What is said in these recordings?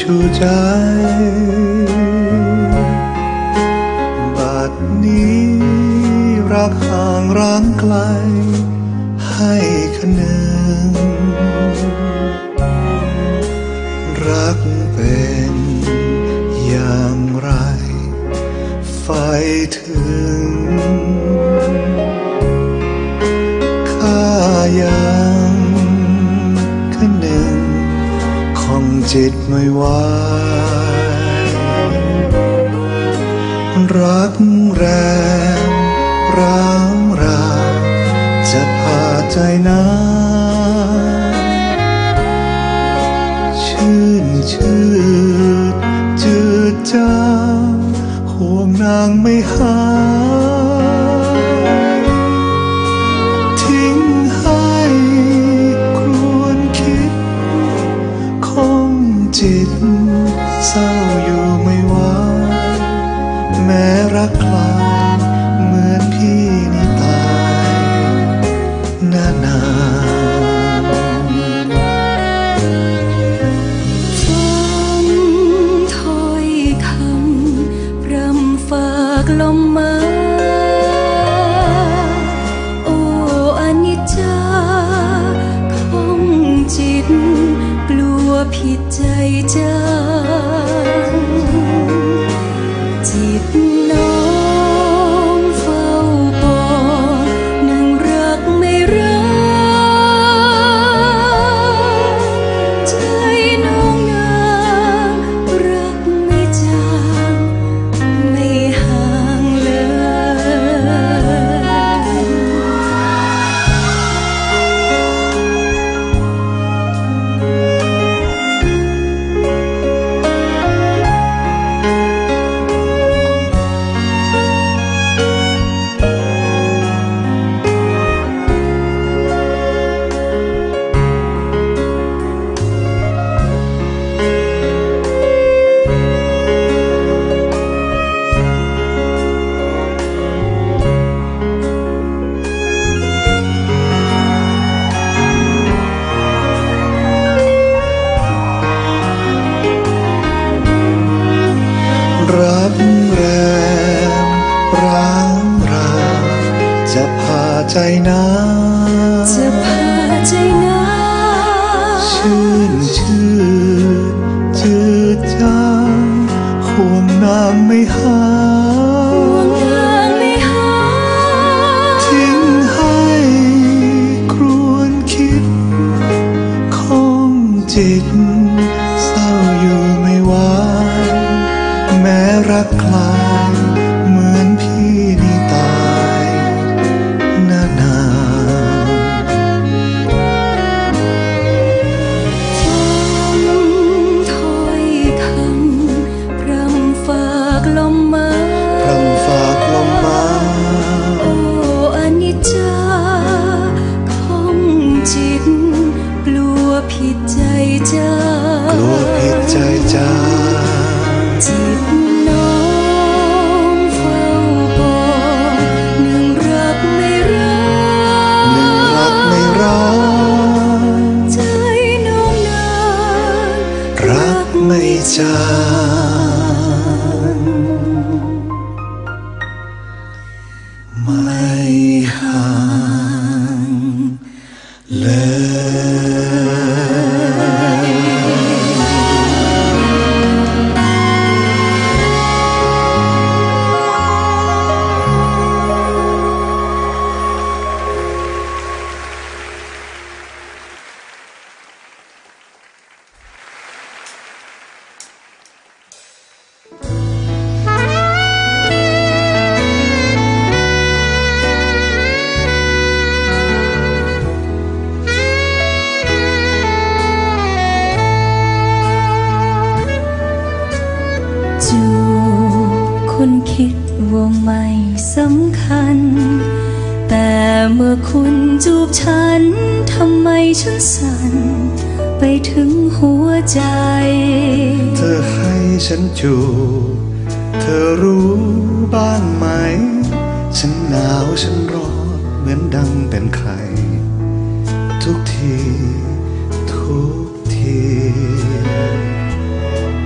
ชูใจบัดนี้รักห่างร้างไกลให้คะนึงรักเป็นอย่างไรไฟถึงข้ายังคะนึงของจิตไม่ไหวรักแรงร้าวราจะพาใจน้ำชื่นชืดจืดจางห่วงนางไม่หายทิ้งให้ครวญคิดคงจิตเศร้าอยู่ไม่ไหวแม้รักใครเหมือนพี่นี่ตายนานฟังถ้อยคำพร่ำฝากลมมาโอ้อนิจจาของจิตกลัวผิดใจจางจิตน้องเฝ้าปองหนึ่งรักไม่รักใจน้องนางรักไม่จางไม่ห่างเลยรักแรงร้าวราจะพาใจน้ำจะพาใจน้ำชื่นชืดจืดจางห่วงนางไม่หายทิ้งให้ครวญคิดคงจิตเศร้าอยู่ไม่ไหวแม้รักใครเหมือนพี่นี่ตายนานฟังถ้อยคำพร่ำฝากลมมาพรำฝากลมมาโอ้อนิจจาของจิตกลัวผิดใจจางกลัวผิดใจจางจิตน้องเฝ้าปองหนึ่งรักไม่รักหนึ่งรักไม่รักใจน้องนางรักไม่จางไม่ห่างเลยจูบคุณคิดว่าไม่สำคัญแต่เมื่อคุณจูบฉันทำไมฉันสั่นไปถึงหัวใจเธอให้ฉันจูบเธอรู้บ้างไหมฉันหนาวฉันร้อนเหมือนดังเป็นใครทุกทีทุกที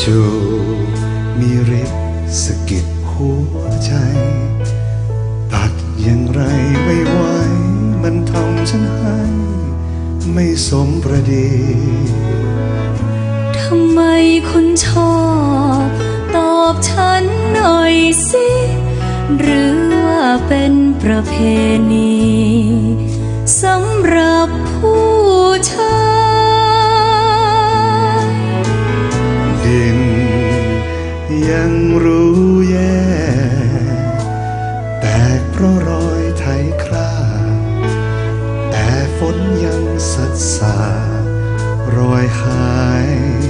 จูมีฤทธิ์สะกิดหัวใจตัดอย่างไรไม่ไหวมันทำฉันให้ไม่สมประดีทำไมคุณชอบตอบฉันหน่อยสิหรือว่าเป็นประเพณีสำหรับผู้ชายดินยังรู้แย่แตกเพราะรอยไถคราแต่ฝนยังสัดสารอยหาย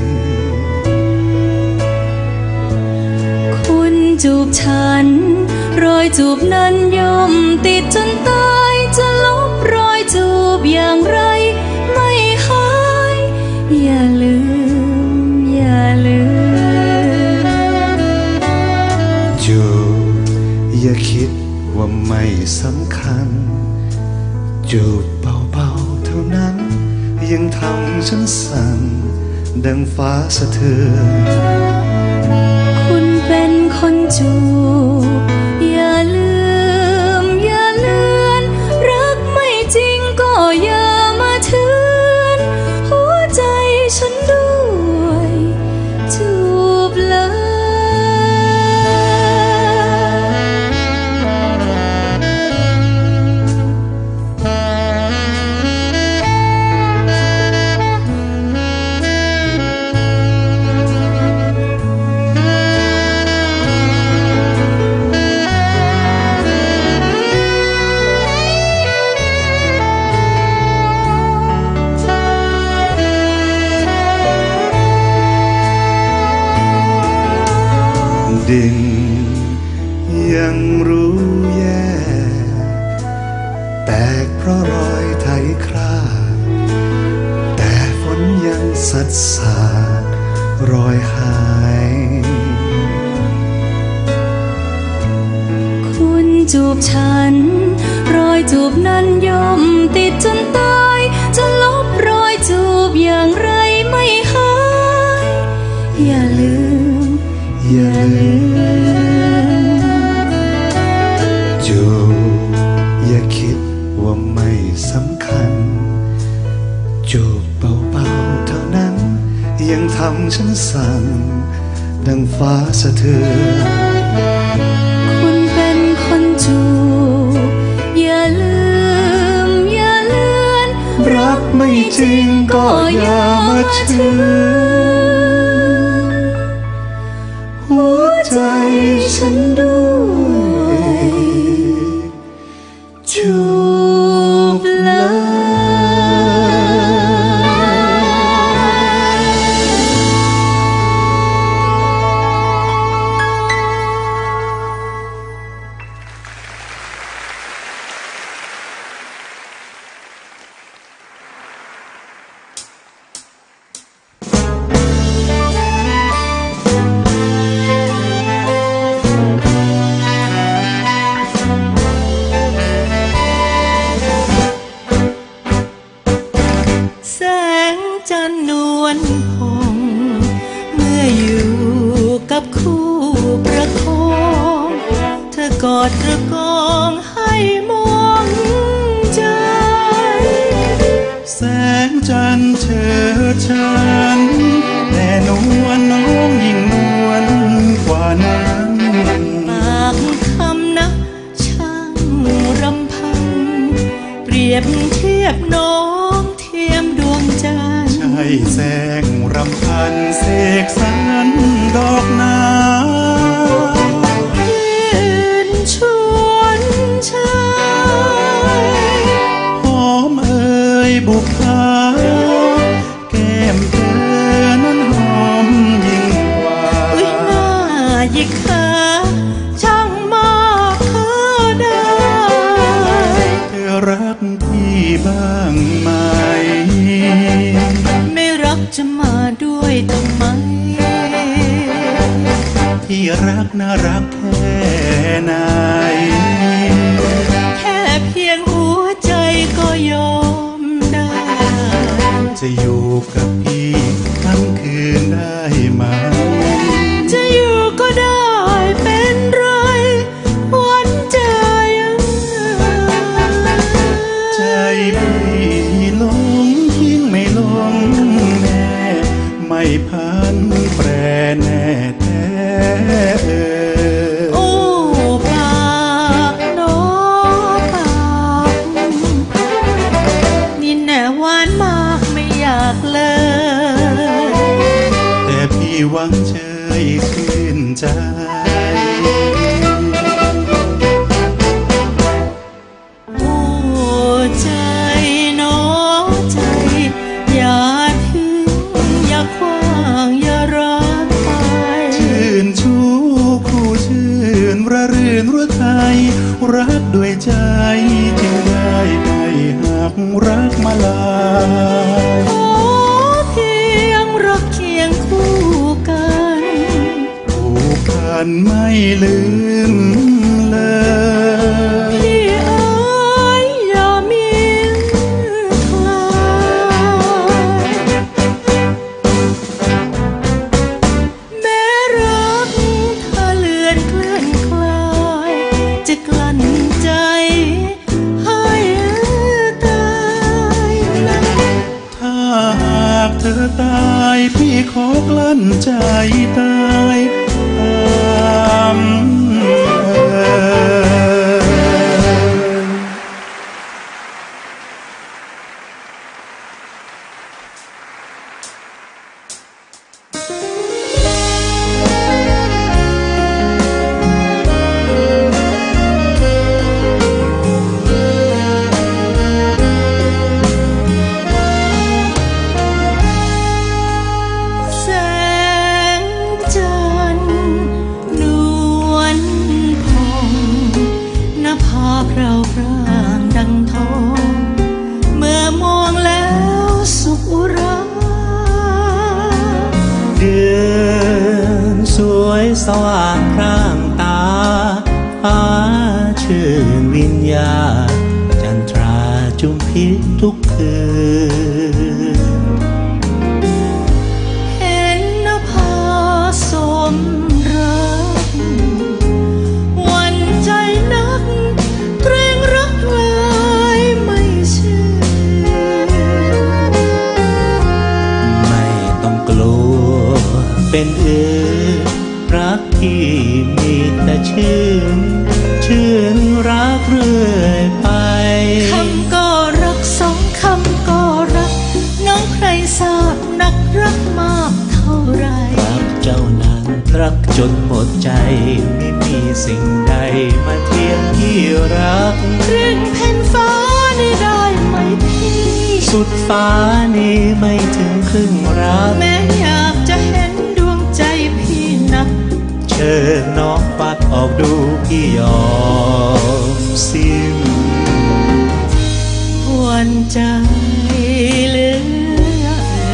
คุณจูบฉันรอยจูบนั้นย่อมติดจนตายจะลบรอยจูบอย่างไรไม่หายอย่าลืมอย่าลืมจูบอย่าคิดว่าไม่สำคัญจูบเบาๆเท่านั้นยังทำฉันสั่นดังฟ้าสะเทือนคุณเป็นคนจูบอย่าลืมอย่าเลือนรักไม่จริงก็อย่ามาเถือนหัวใจฉันด้วยจูบเลยดินยังรู้แย่แตกเพราะรอยไถคราแต่ฝนยังสัดสารอยหายคุณจูบฉันรอยจูบนั้นย่อมติดจนตายจะลบรอยจูบอย่างไรไม่หายอย่าลืมอย่าลืมจูบอย่าคิดว่าไม่สำคัญจูบเบาๆเท่านั้นยังทำฉันสั่นดังฟ้าสะเทือนคุณเป็นคนจูบอย่าลืมอย่าเลือนรักไม่จริงก็อย่ามาเชื่อหัวใจฉันด้วยจูบเลยกอดกระกองให้มองใจแสงจันทร์เชิดฉันแต่นวลน้องยิ่งนวลกว่านั้นปากคำนักช่างรำพันเปรียบเทียบน้องเทียมดวงจันทร์ใช่แสงรำพันเสกสรรดอกนาชวนชายหอมเอ่ยบุพภาแก้มเธอนั้นหอมยิ่งกว่าหน้าหยิกขาช่างมากเธอได้เธอรักพี่บ้างไหมไม่รักจะมาด้วยทำไมหวังเชยขึ้นใจโอ้ใจน้อใจอย่าทิ้งอย่าขว้างอย่ารักไปชื่นชูคู่ชื่นระรื่นระไทยรักด้วยใจจึงได้ไปหักรักมาลายขอเพียงรักเคียงคู่กันคู่กันไม่ลืมเลยพี่เอ๋ยอย่ามีคลายแม้รักถ้าเลือนเคลื่อนคลายจะกลั้นใจให้ตายถ้าหากเธอตายพี่ขอกลั้นใจตายสว่างพร่างตาฟ้าชื่นวิญญาจันทราจุมพิษทุกคืนเห็นนภาสมรักหวั่นใจนักเกรงรักเลยไม่เชื่อไม่ต้องกลัวเป็นรักที่มีแต่ชื่นรักเรื่อยไปคำก็รักสองคำก็รักน้องใครทราบนักรักมากเท่าไรรักเจ้านั้นรักจนหมดใจไม่มีสิ่งใดมาเทียมที่รักครึ่งแผ่นฟ้านี่ได้ไหมพี่สุดฟ้านี่ไม่ถึงครึ่งรักแม้อยากจะเห็นดวงใจพี่นักเชิญน้องปัดออกดูพี่ยอมสิ้นหวั่นใจเหลือ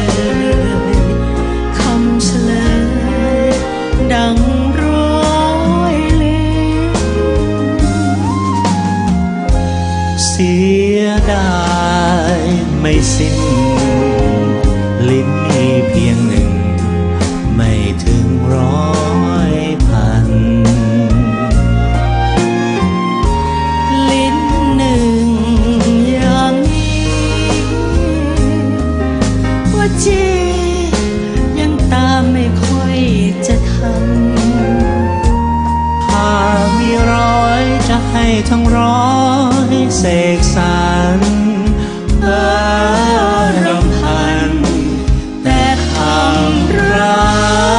คำเฉลยดังร้อยเล่มเสียดายไม่สิ้นลิ้นมีเพียงหนึ่งไม่ถึง100,000 ลิ้นหนึ่งอย่างนี้ว่าจียังตามไม่ค่อยจะทันหากมี100จะให้ทั้ง100เสกสรรรำพันแต่คำรัก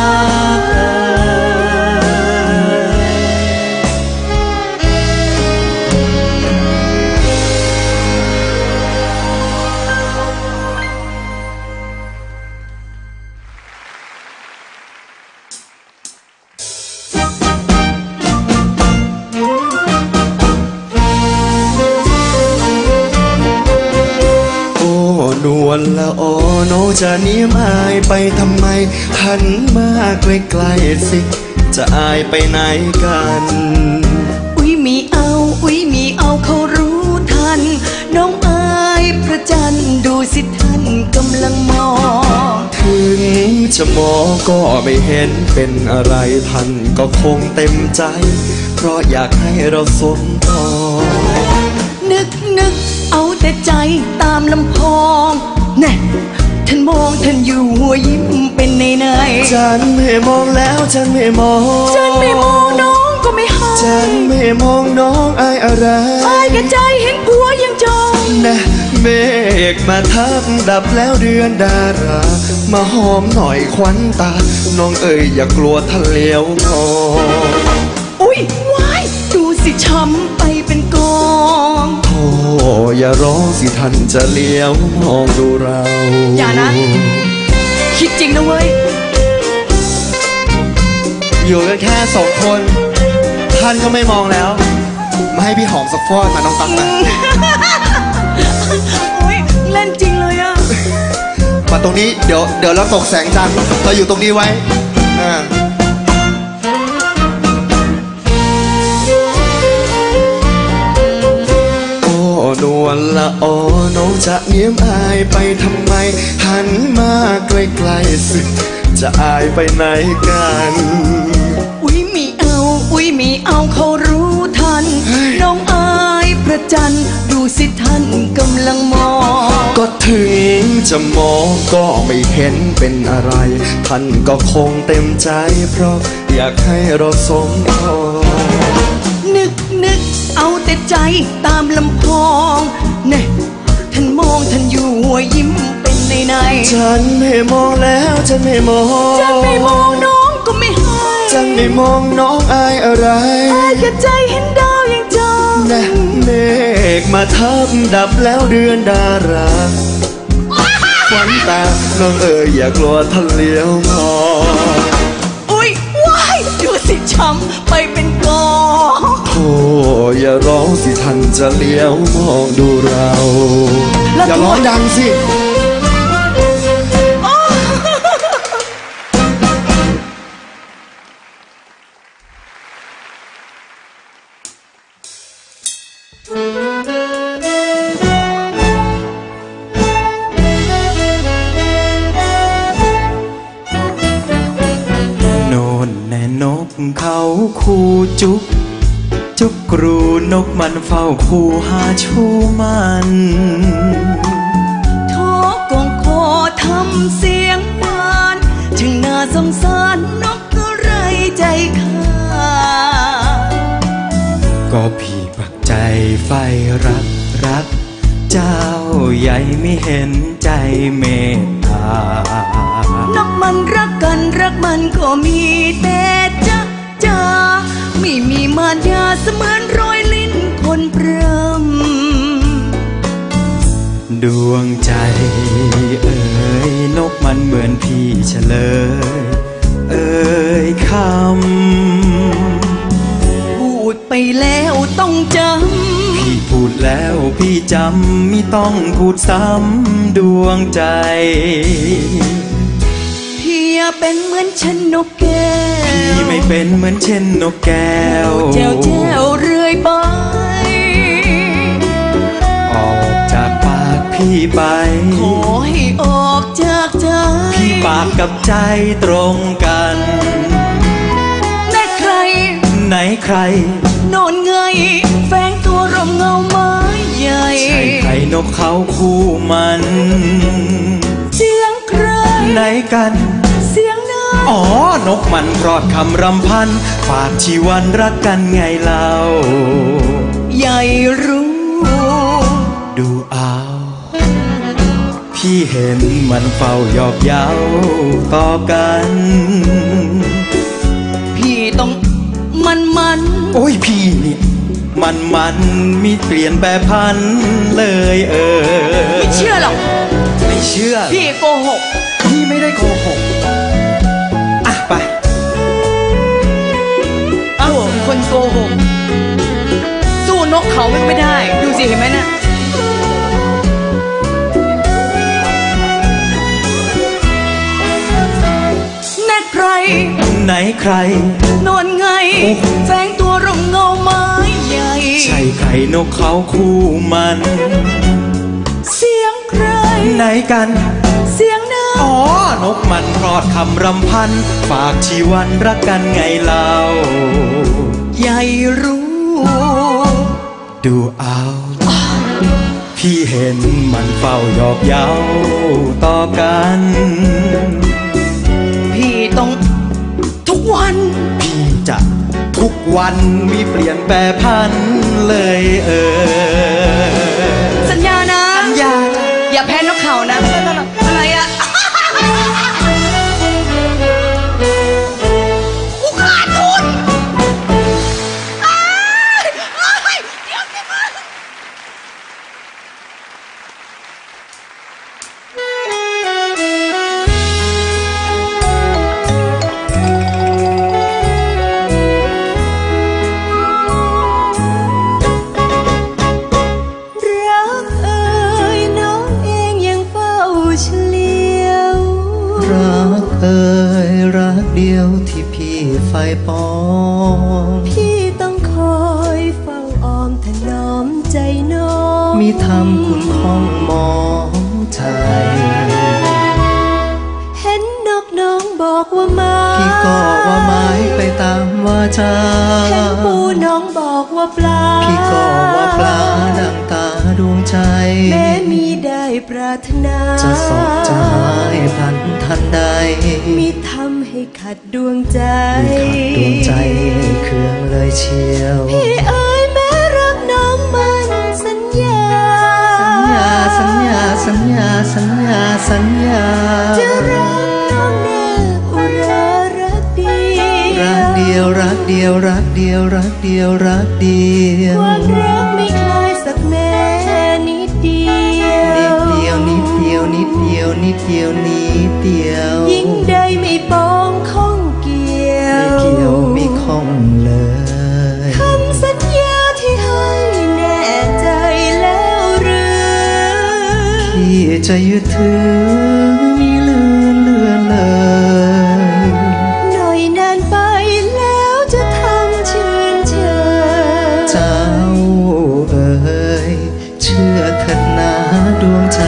นวลละออน้องจะเนียมอายไปทำไมหันมาใกล้ๆสิจะอายไปไหนกันอุ๊ยมีเอาเขารู้ทันน้องอายพระจันทร์ดูสิท่านกำลังมองถึงจะมองก็ไม่เห็นเป็นอะไรท่านก็คงเต็มใจเพราะอยากให้เราสมปองนึกเอาแต่ใจตามลำพองแน่ท่านมองท่านอยู่หัวยิ้มเป็นในฉันไม่มองแล้วฉันไม่มองน้องก็ไม่ให้ฉันไม่มองน้องอายอะไรอายกับใจเห็นผัวยังจองนะเมฆมาทับดับแล้วเดือนดารามาหอมหน่อยควันตาน้องเอ๋ยอย่ากลัวทะเลวมองอุ้ยว้ายดูสิช้ำไปเป็นกองโธ่อย่าร้องสิท่านจะเลี้ยวมองดูเราอย่านะคิดจริงนะเว้ยอยู่กันแค่2 คนท่านก็ไม่มองแล้วมาให้พี่หอมสักฟอดมาน้องตั๊กนะโอ้ยเล่นจริงเลยอะมาตรงนี้เดี๋ยวเราตกแสงจันทร์เราอยู่ตรงนี้ไว้โอ้นวลละออน้องจะเงียบอายไปทำไมหันมาใกล้ๆสิจะอายไปไหนกันอุ้ยมีเอาเขารู้ทันน้องอายประจันดูสิท่านกำลังมองก็ถึงจะมองก็ไม่เห็นเป็นอะไรท่านก็คงเต็มใจเพราะอยากให้เราสมพรนึกเอาแต่ใจตามลำพองเนี่ยท่านมองท่านอยู่หัวยิ้มเป็นในฉันไม่มองแล้วฉันไม่มองน้องก็ไม่ให้ฉันไม่มองน้องอายอะไรอายแค่ใจเห็นดาวอย่างเจ้านะเมฆมาทับดับแล้วเดือนดาราควันตาน้องเอ๋ยอย่ากลัวท่านเลี้ยวมองอุ้ยว้ายดูสิช้ำไปเป็นกองโธ่อย่าร้องสิท่านจะเลี้ยวมองดูเราอย่าร้องดังสิเขาคู่จุกกรูนกมันเฝ้าคู่หาชูมันโทกงคอทำเสียงหวานถึงน่าสงสารนกก็ไรใจขาก็พี่ปักใจไฟรักเจ้าใหญ่ไม่เห็นใจเมตตานกมันรักมันก็มีแต่จ้าไม่มีมารยาเสมือนรอยลิ้นคนพรำดวงใจเอ๋ยนกมันเหมือนพี่เฉลยเอ๋ยคำพูดไปแล้วต้องจำพี่พูดแล้วพี่จำไม่ต้องพูดซ้ำดวงใจอย่าเป็นเหมือนเช่นนกแก้วพี่ไม่เป็นเหมือนเช่นนกแก้วแจ้วเรื่อยไปออกจากปากพี่ไปขอให้ออกจากใจพี่ปากกับใจตรงกันไหนใครนอนเงยแฝงตัวรมเงาไม้ใหญ่ใช่ใครนกเขาคู่มันเสียงใครไหนกันเสียงนั้นอ๋อนกมันกรอดคำรำพันฝากชีวันรักกันไงเล่าใหญ่รู้ดูเอาพี่เห็นมันเฝ้าหยอกเย้าต่อกันพี่ต้องมันโอ้ยพี่นี่มันมีเปลี่ยนแปรพันเลยไม่เชื่อหรอกไม่เชื่อพี่โกหกพี่ไม่ได้โกหกอ่ะไปคนโกหกสู้นกเขาไม่ได้ดูสิเห็นไหมน่ะแน่ใครนอนไงแฝงตัวร่มเงาไม้ใหญ่ใช่ใครนกเขาคู่มันเสียงใครไหนกันเสียงนั้นอ๋อนกมันพรอดคำรำพันฝากชีวันรักกันไงเล่าใหญ่รู้ดูเอาพี่เห็นมันเฝ้าหยอกเย้าต่อกันพี่ต้องทุกวันพี่จะทุกวันมีเปลี่ยนแปรพันเลยสัญญานะสัญญามีทำคุณของมองใจเห็นนกน้องบอกว่าไม้พี่ก็ว่าไม้ไปตามวาจาเห็นปูน้องบอกว่าปลาพี่ก็ว่าปลาดังตาดวงใจแม้มีได้ปรารถนาจะสอบจะหายพลันทันใดมีทำให้ขัดดวงใจดวงใจเครื่องเลยเชียวพี่เอ๋ยแม้รักน้องมันสัญญาสัญญาสัญญาสัญญาสัญญาจะรักน้องแน่อุรารักเดียวรักเดียวรักเดียวรักเดียวรักเดียวความรักไม่คล้ายสักแม้นิดเดียวนิดเดียวนิดเดียวนิดเดียวนิดเดียวยิ่งได้ไม่ปองข้องเกี่ยวไม่ข้องเลยคำสัญญาที่ให้แน่ใจแล้วหรือพี่จะยึดถือมีเลือนเลยหน่อยนานไปแล้วจะทำชื่นเชยเจ้าเอ๋ยเชื่อเถิดนะดวงใจ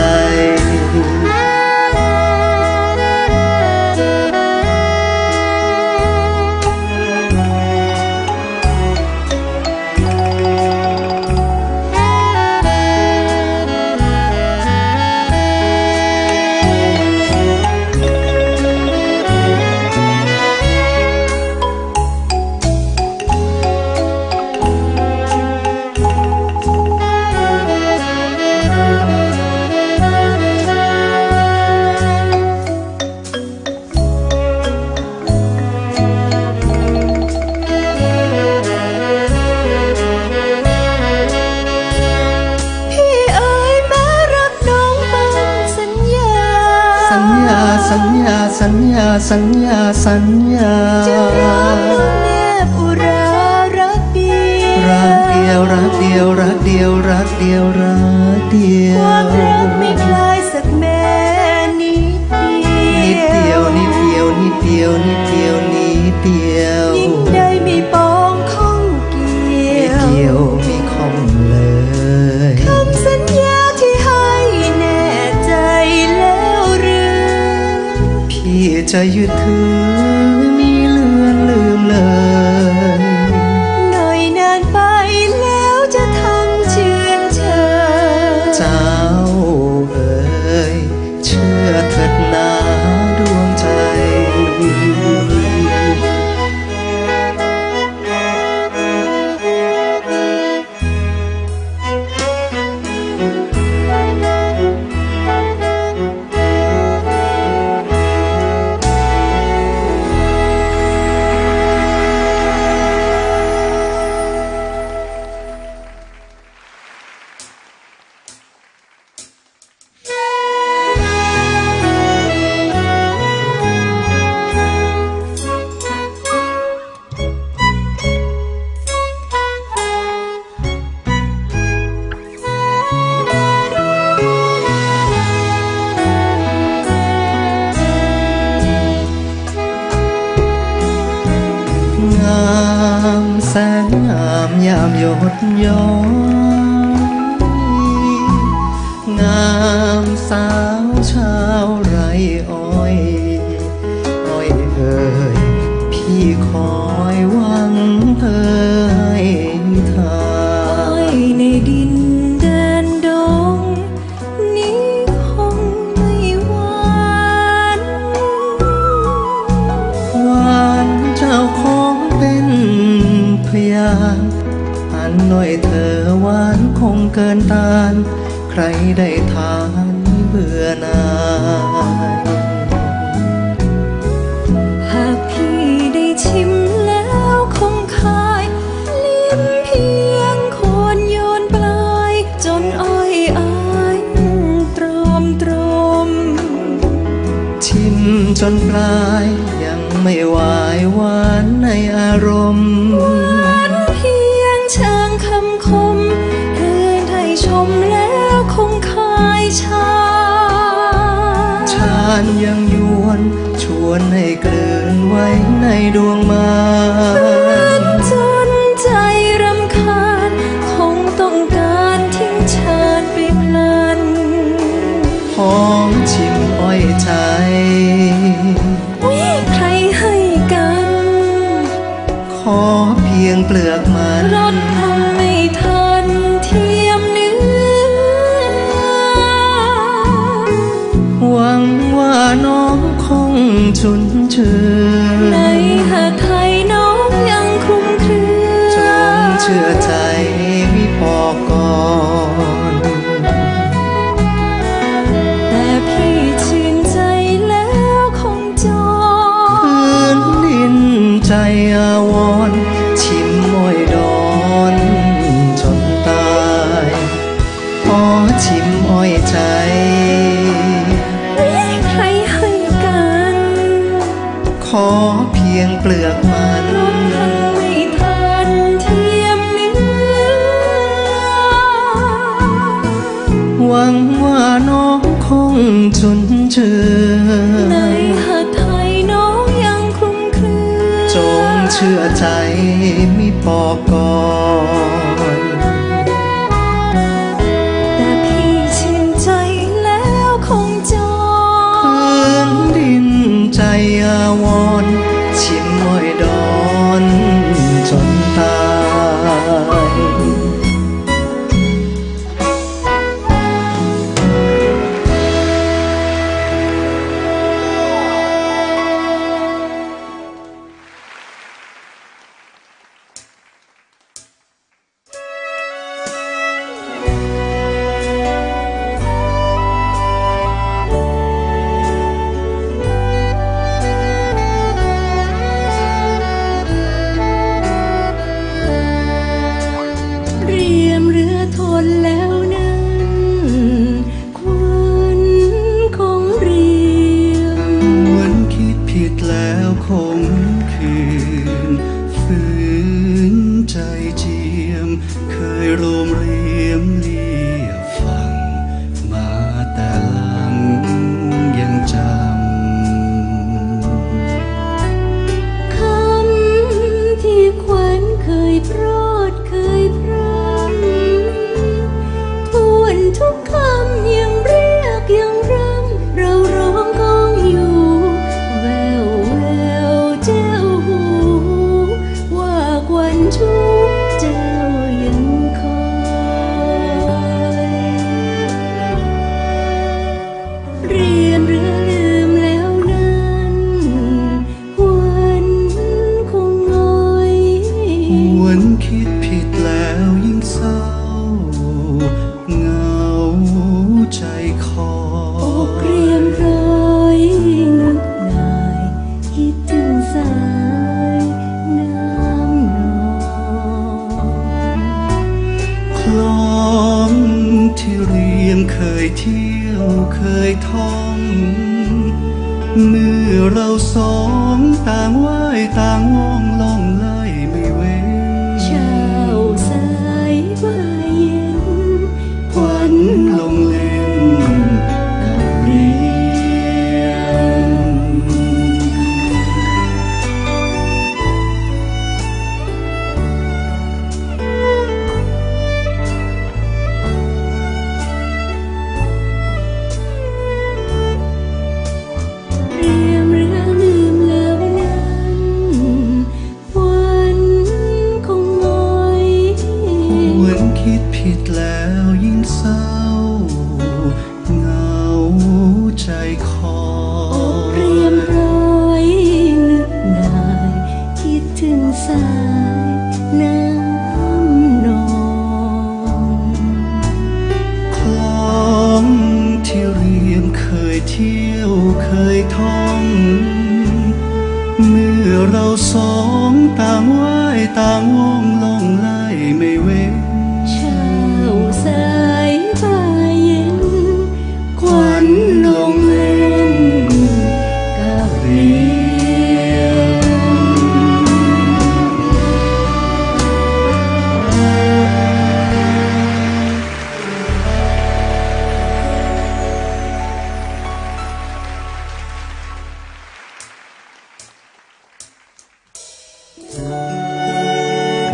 สัญญาสัญญาสัญญาสัญญาจะรักน้องแนบอุรารักเดียวรักเดียวรักเดียวรักเดียวรักเดียวความรักไม่คล้ายสักแม้นิดเดียวนิดเดียวนิดเดียวนิดเดียวนิดเดียวยิ่งได้ไม่ปองข้องเกี่ยวไม่ข้องเลยคำสัญญาที่ให้แน่ใจแล้วหรือพี่จะยึดถือมีเลือนลืมเลยหน่อยนานไปแล้วจะทำชื่นเชยเจ้าเอ๋ยเชื่อเถิดนะดวงใจแสงงามยามหยดย้อยงามสาวชาวไร่อ้อยอ้อยเอ่ยพี่คอยหวังเอ่ยทาอ้อยในดินแดนดงนี้คงไม่หวานหวานเจ้าของเป็นพยานอันหน่อยเธอหวานคงเกินต้านใครได้ทานเบื่อหน่ายหากพี่ได้ชิมแล้วคงคายลิ้มเพียงโคนโยนปลายจนอ้อยอายตรอมชิมจนปลายยังไม่หวายหวานในอารมณ์หวานเพียงเชิงคำคมเธอได้ชมแล้วคงคายชานยังยวนชวนให้กลืนไว้ในดวงมาจนใจรำคาญคงต้องการทิ้งฉันยงเปลือกมันรถทำไม่ทันเทียมเนื้อหวังว่าน้องคงชุนเชื่อในหาไทยน้องยังคลุมเครือจงเชื่อใจมิปอกก่อนแต่พี่ชื่นใจแล้วคงจอพื้นดินใจอาวรณ์ชิมมอยดอนจนตายพอชิมอ้อยใจใครให้กันขอเพียงเปลือกมันไม่ทันเทียมเนื้อหวังว่าน้องคงชุนเชื่อในหาไทยน้องยังคลุมเครือจงเชื่อใจมิปอกก่อนแต่พี่ชื่นใจแล้วคงจอพื้นดินใจอาวรณ์ชิมมอยดอนจนตายทนแล้วนั้นควันของเรียมวันคิดผิดแล้วคงคืนฝืนใจเจียมเคยโรมเรียมเรียบฟังมาแต่หลังยังจำคำที่ควันเคยโปรดเคยพรทุกคำยังเรียกยังรำเราร้องก้องอยู่แววแววเจ้าหูว่ากวันชุกเจ้ายังคอยเรียนเรือลืมแล้วนั้นวันคงน้อยวันคิดผิดแล้วยิ่งเศร้าใจคอยเรียมร้อยนึกนายคิดถึงสายน้ำนองคลองที่เรียมเคยเที่ยวเคยท่องเมื่อเราสองต่างว่ายต่างว่องล่องไล่ไม่เว้นเช้าสายบ่ายเย็นควันลงเล่นผิดแล้วยิ่งเศร้าเหงาใจคอยเรียมร้อยนึกนายคิดถึงสายน้ำนองคลองที่เรียมเคยเที่ยวเคยท่องเมื่อเราสองต่างว่ายต่างว่องล่องไล่ไม่เว้นสายบ่ายเย็นควันลงเล่นกับเรียม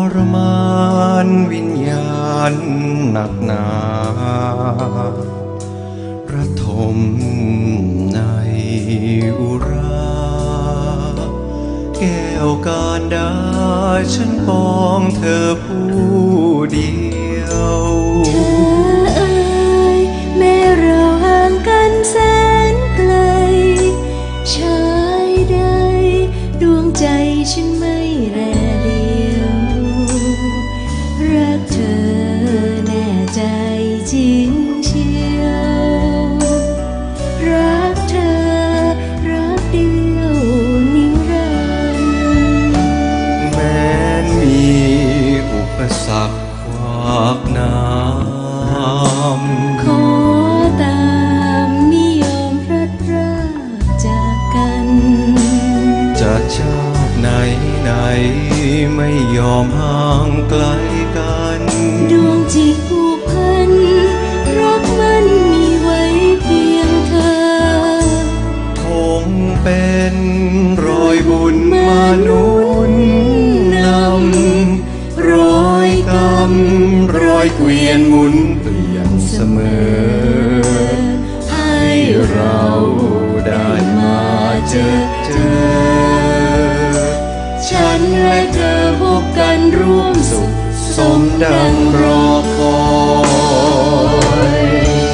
รมานวิญญาณหนักหนาระทมในอุราแก้วการดาฉันปองเธอผู้เดียวเธอเอ่ยแม้เราห่างกันแสนไกลชายใดดวงใจฉันไม่แลเดียวรักเธอแน่ใจจริงเชียวรักเธอรักเดียวนิรันดร์แม้มีอุปสรรคขวากน้ำขอตามมิยอมพลัดพรากจากกันจะชาติไหนไม่ยอมห่างไกลกันดวงจิตผูกพันรักมันมีไว้เพียงเธอคงเป็นรอยบุญมานุนนำรอยกรรมรอยเกวียนหมุนเปลี่ยนเสมอให้เราได้มาเจอฉันและเธอพบกันร่วมสุขสมดังรอคอย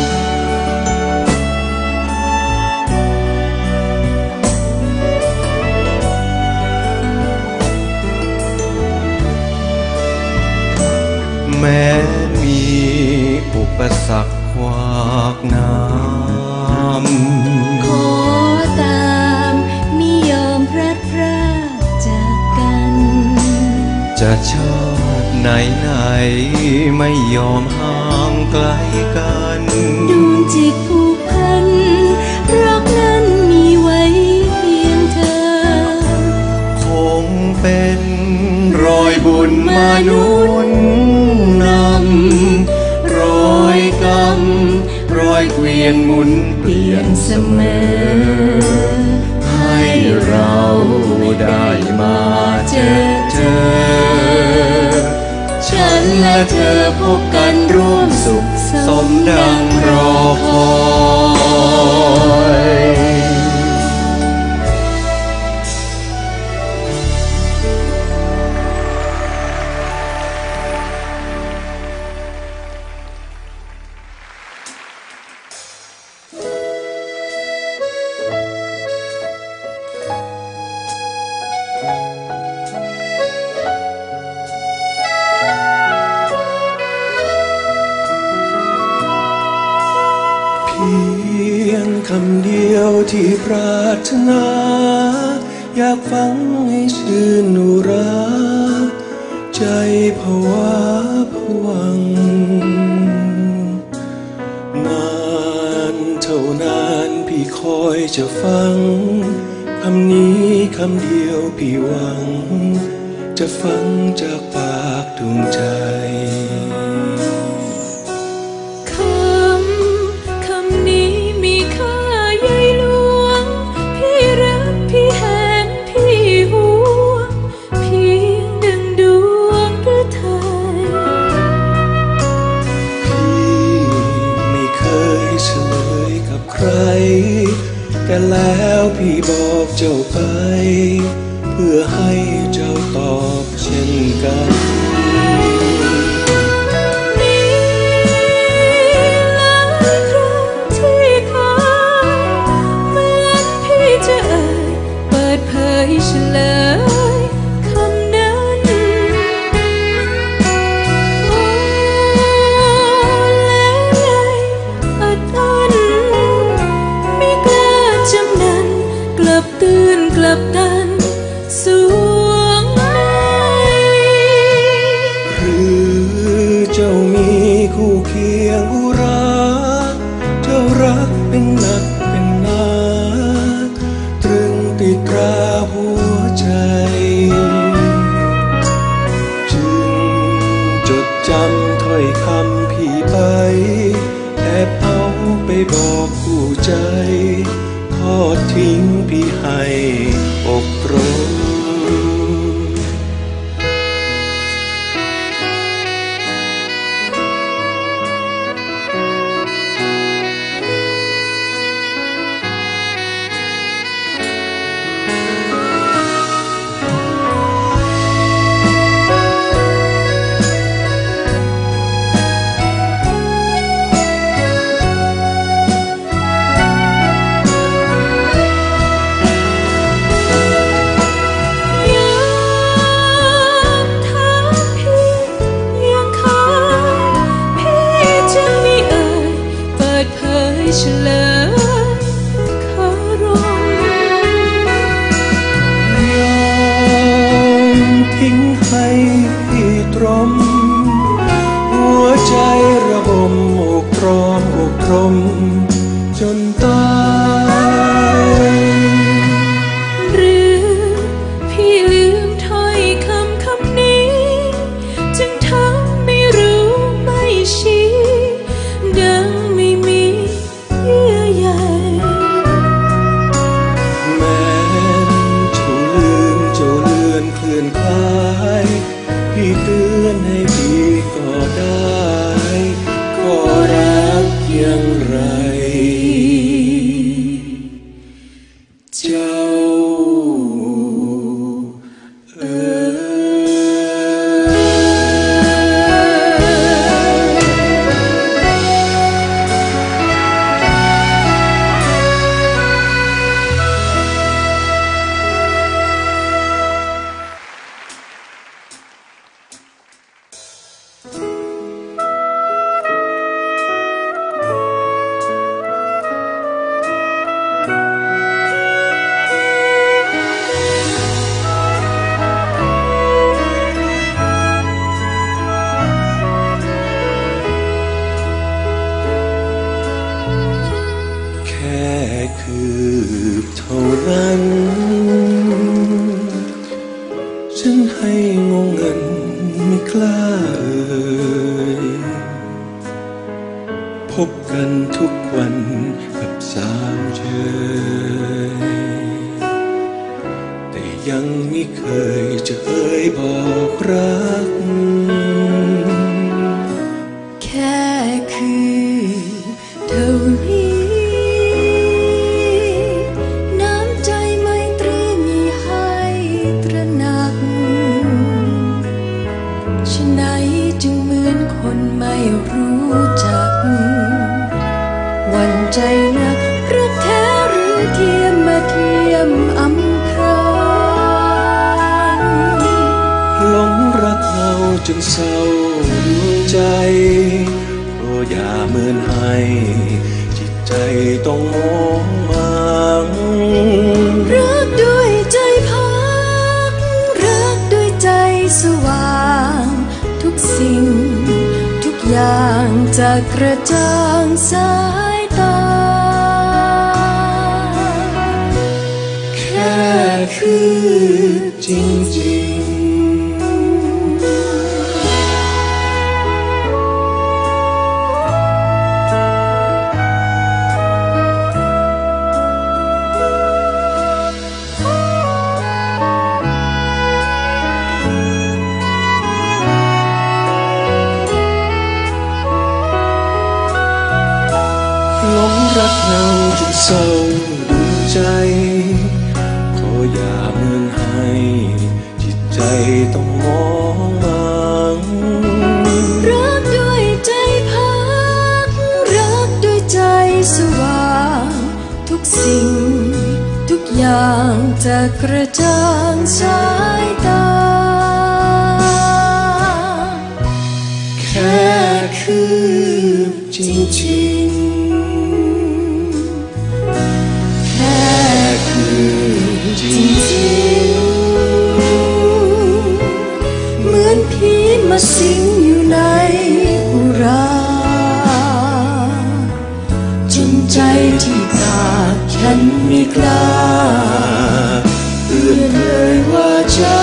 แม้มีอุปสรรคขวากน้ำขอตามมิยอมพลัดพรากจากกันจะชาติไหนไม่ยอมห่างไกลกันดวงจิตผูกพันรักนั้นมีไว้เพียงเธอคงเป็นรอยบุญมานุนนำรอยกรรมรอยเกวียนหมุนเปลี่ยนเสมอให้เราได้มาเจอฉันและเธอพบกันร่วมสุขสมดังรอคอยคำเดียวที่ปรารถนาอยากฟังให้ชื่นอุราใจภาวะผวังนานเท่านานพี่คอยจะฟังคำนี้คำเดียวพี่หวังจะฟังจากปากดวงใจแต่แล้วพี่บอกเจ้าไปเพื่อให้เจ้าตอบเช่นกันมีหลายครั้งที่เคยเหมือนพี่จะเอ่ยเปิดเผยเฉลยคำนั้นโอ้แล้วไงอัดอั้นไม่กล้าจำนั้นกลับตื่นกลับกันสวงในหรือเจ้ามีคู่เคียงอุราเจ้ารักเป็นหนักเป็นหนาตรึงติดตราหัวใจจึงจดจำถ้อยคำพี่ไปแอบเอาไปบอกคู่ใจทอดทิ้งพี่ให้อบรมเตือนให้ดีก็ได้ก็รักอย่างไรเจ้าเท่านั้นฉันให้งงเงินไม่กล้าพบกันทุกวันกับสาวเชยแต่ยังไม่เคยจะเอ่ยบอกรักแค่คือเท่านี้ไม่รู้จักหวั่นใจนักรักแท้หรือเทียมมาเทียมอำพรางหลงรักเราจนเศร้าดวงใจโปรดอย่าเมินให้จิตใจต้องมองมันรักด้วยใจพักรักด้วยใจสว่างทุกสิ่งอย่างจะกระจ่างสายตาแค่คือจริงหลงรักเราจนเศร้าดวงใจขออย่าเมินให้จิตใจต้องมองมันรักด้วยใจพักรักด้วยใจสว่างทุกสิ่งทุกอย่างจะกระจ่างสายตาแค่คือจริงจริงเหมือนผีมาสิงอยู่ในอุราจนใจที่ตาฉันไม่กล้าเอื้อนเลยว่าจะ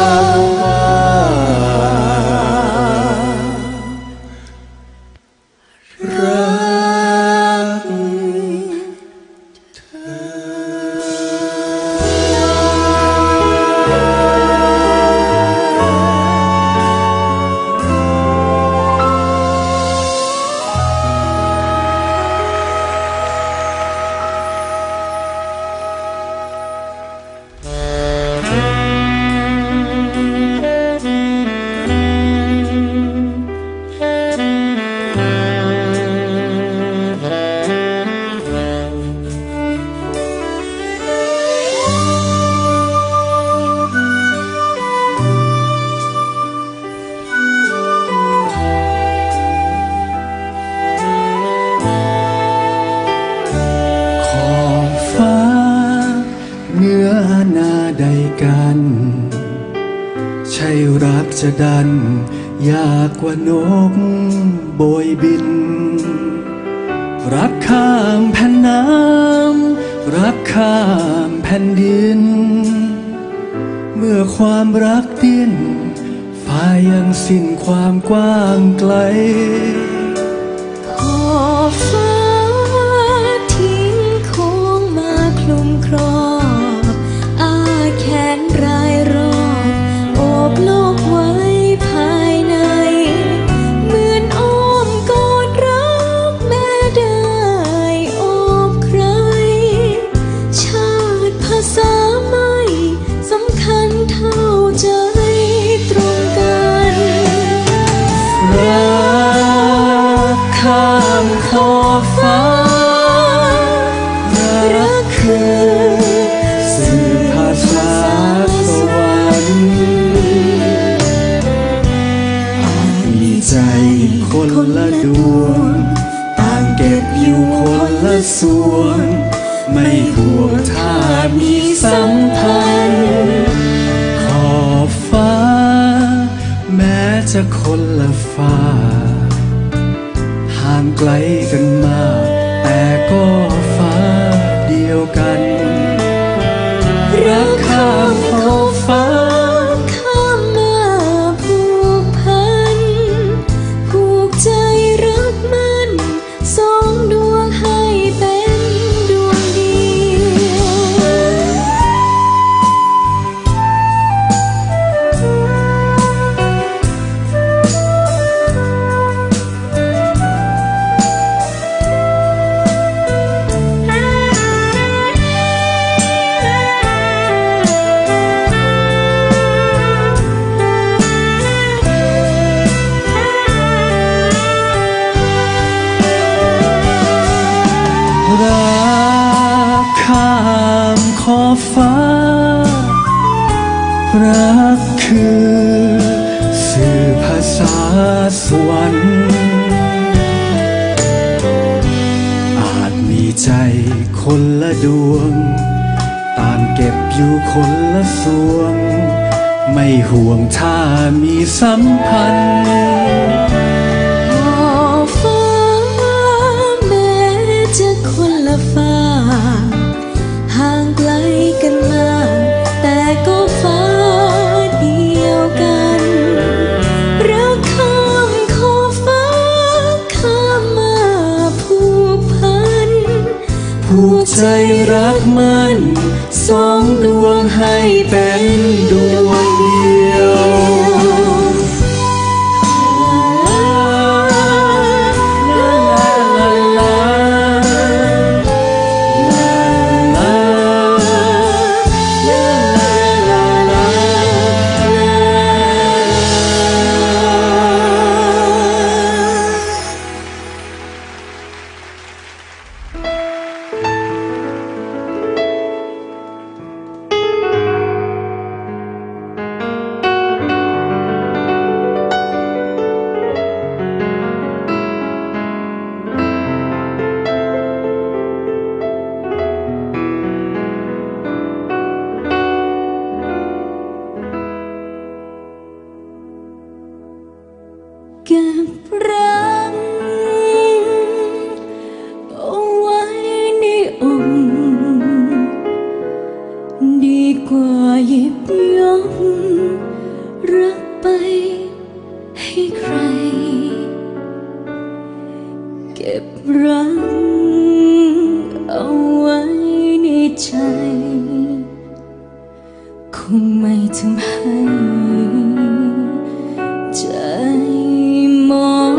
ใช่รักจะดันยากกว่านกโบยบินรักข้ามแผ่นน้ำรักข้ามแผ่นดินเมื่อความรักดิ้นฟ้ายังสิ้นความกว้างไกลขอบฟ้าทิ้งโค้งมาคลุมครอบอาแขนรายรอบโอบโลกไว้ภาใจคนละดวงต่างเก็บอยู่คนละส่วนไม่ห่วงถ้ามีสัมพันธ์ขอบฟ้าแม้จะคนละฟ้าห่างไกลกันมากแต่ก็ฟ้าเดียวกันรักข้ามขอบฟ้าข้ามมาผูกพันผูกใจรักมันสองดวงให้เป็นดวงเดีรักข้ามขอบฟ้ารักคือสื่อภาษาสวรรค์อาจมีใจคนละดวงต่างเก็บอยู่คนละส่วนไม่ห่วงถ้ามีสัมพันธ์ฟ้าแม้จะคนละฟ้าห่างไกลกันมากแต่ก็ฟ้าเดียวกันรักข้ามขอบฟ้าข้ามมาผูกพันผูกใจรักมันสองดวงให้เป็นดวงเดียวเก็บรักเอาไว้ในอกดีกว่าหยิบยกรักไปให้ใครเก็บรักเอาไว้ในใจคงไม่ทำให้ใจมอง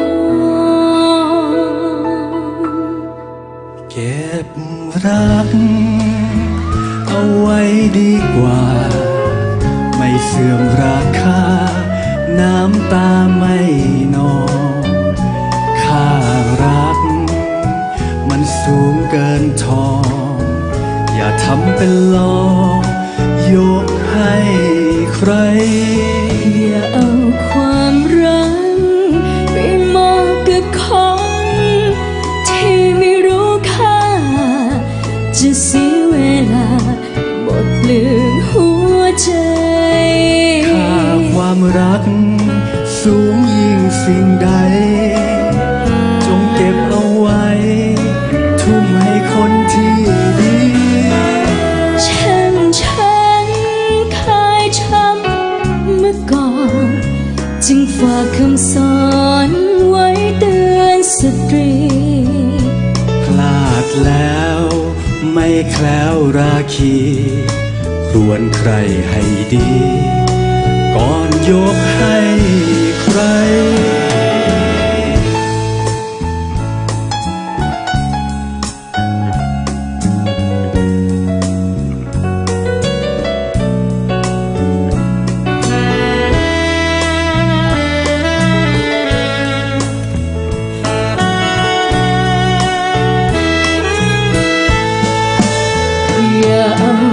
เก็บรักเอาไว้ดีกว่าไม่เสื่อมราคาน้ำตาไม่นองค่ารักมันสูงเกินทองอย่าทำเป็นหลอกยกให้ใครอย่าเอาความรักไปมอบกับคนที่ไม่รู้ค่าจะเสียเวลาหมดเปลืองหัวใจค่าความรักสูงยิ่งสิ่งใดจงเก็บเอาไว้ทุ่มให้คนที่ดีฉันเคยช้ำเมื่อก่อนจึงฝากคำสอนไว้เตือนสตรีพลาดแล้วไม่แคล้วราคีควรใครให้ดีก่อนยกให้ใคร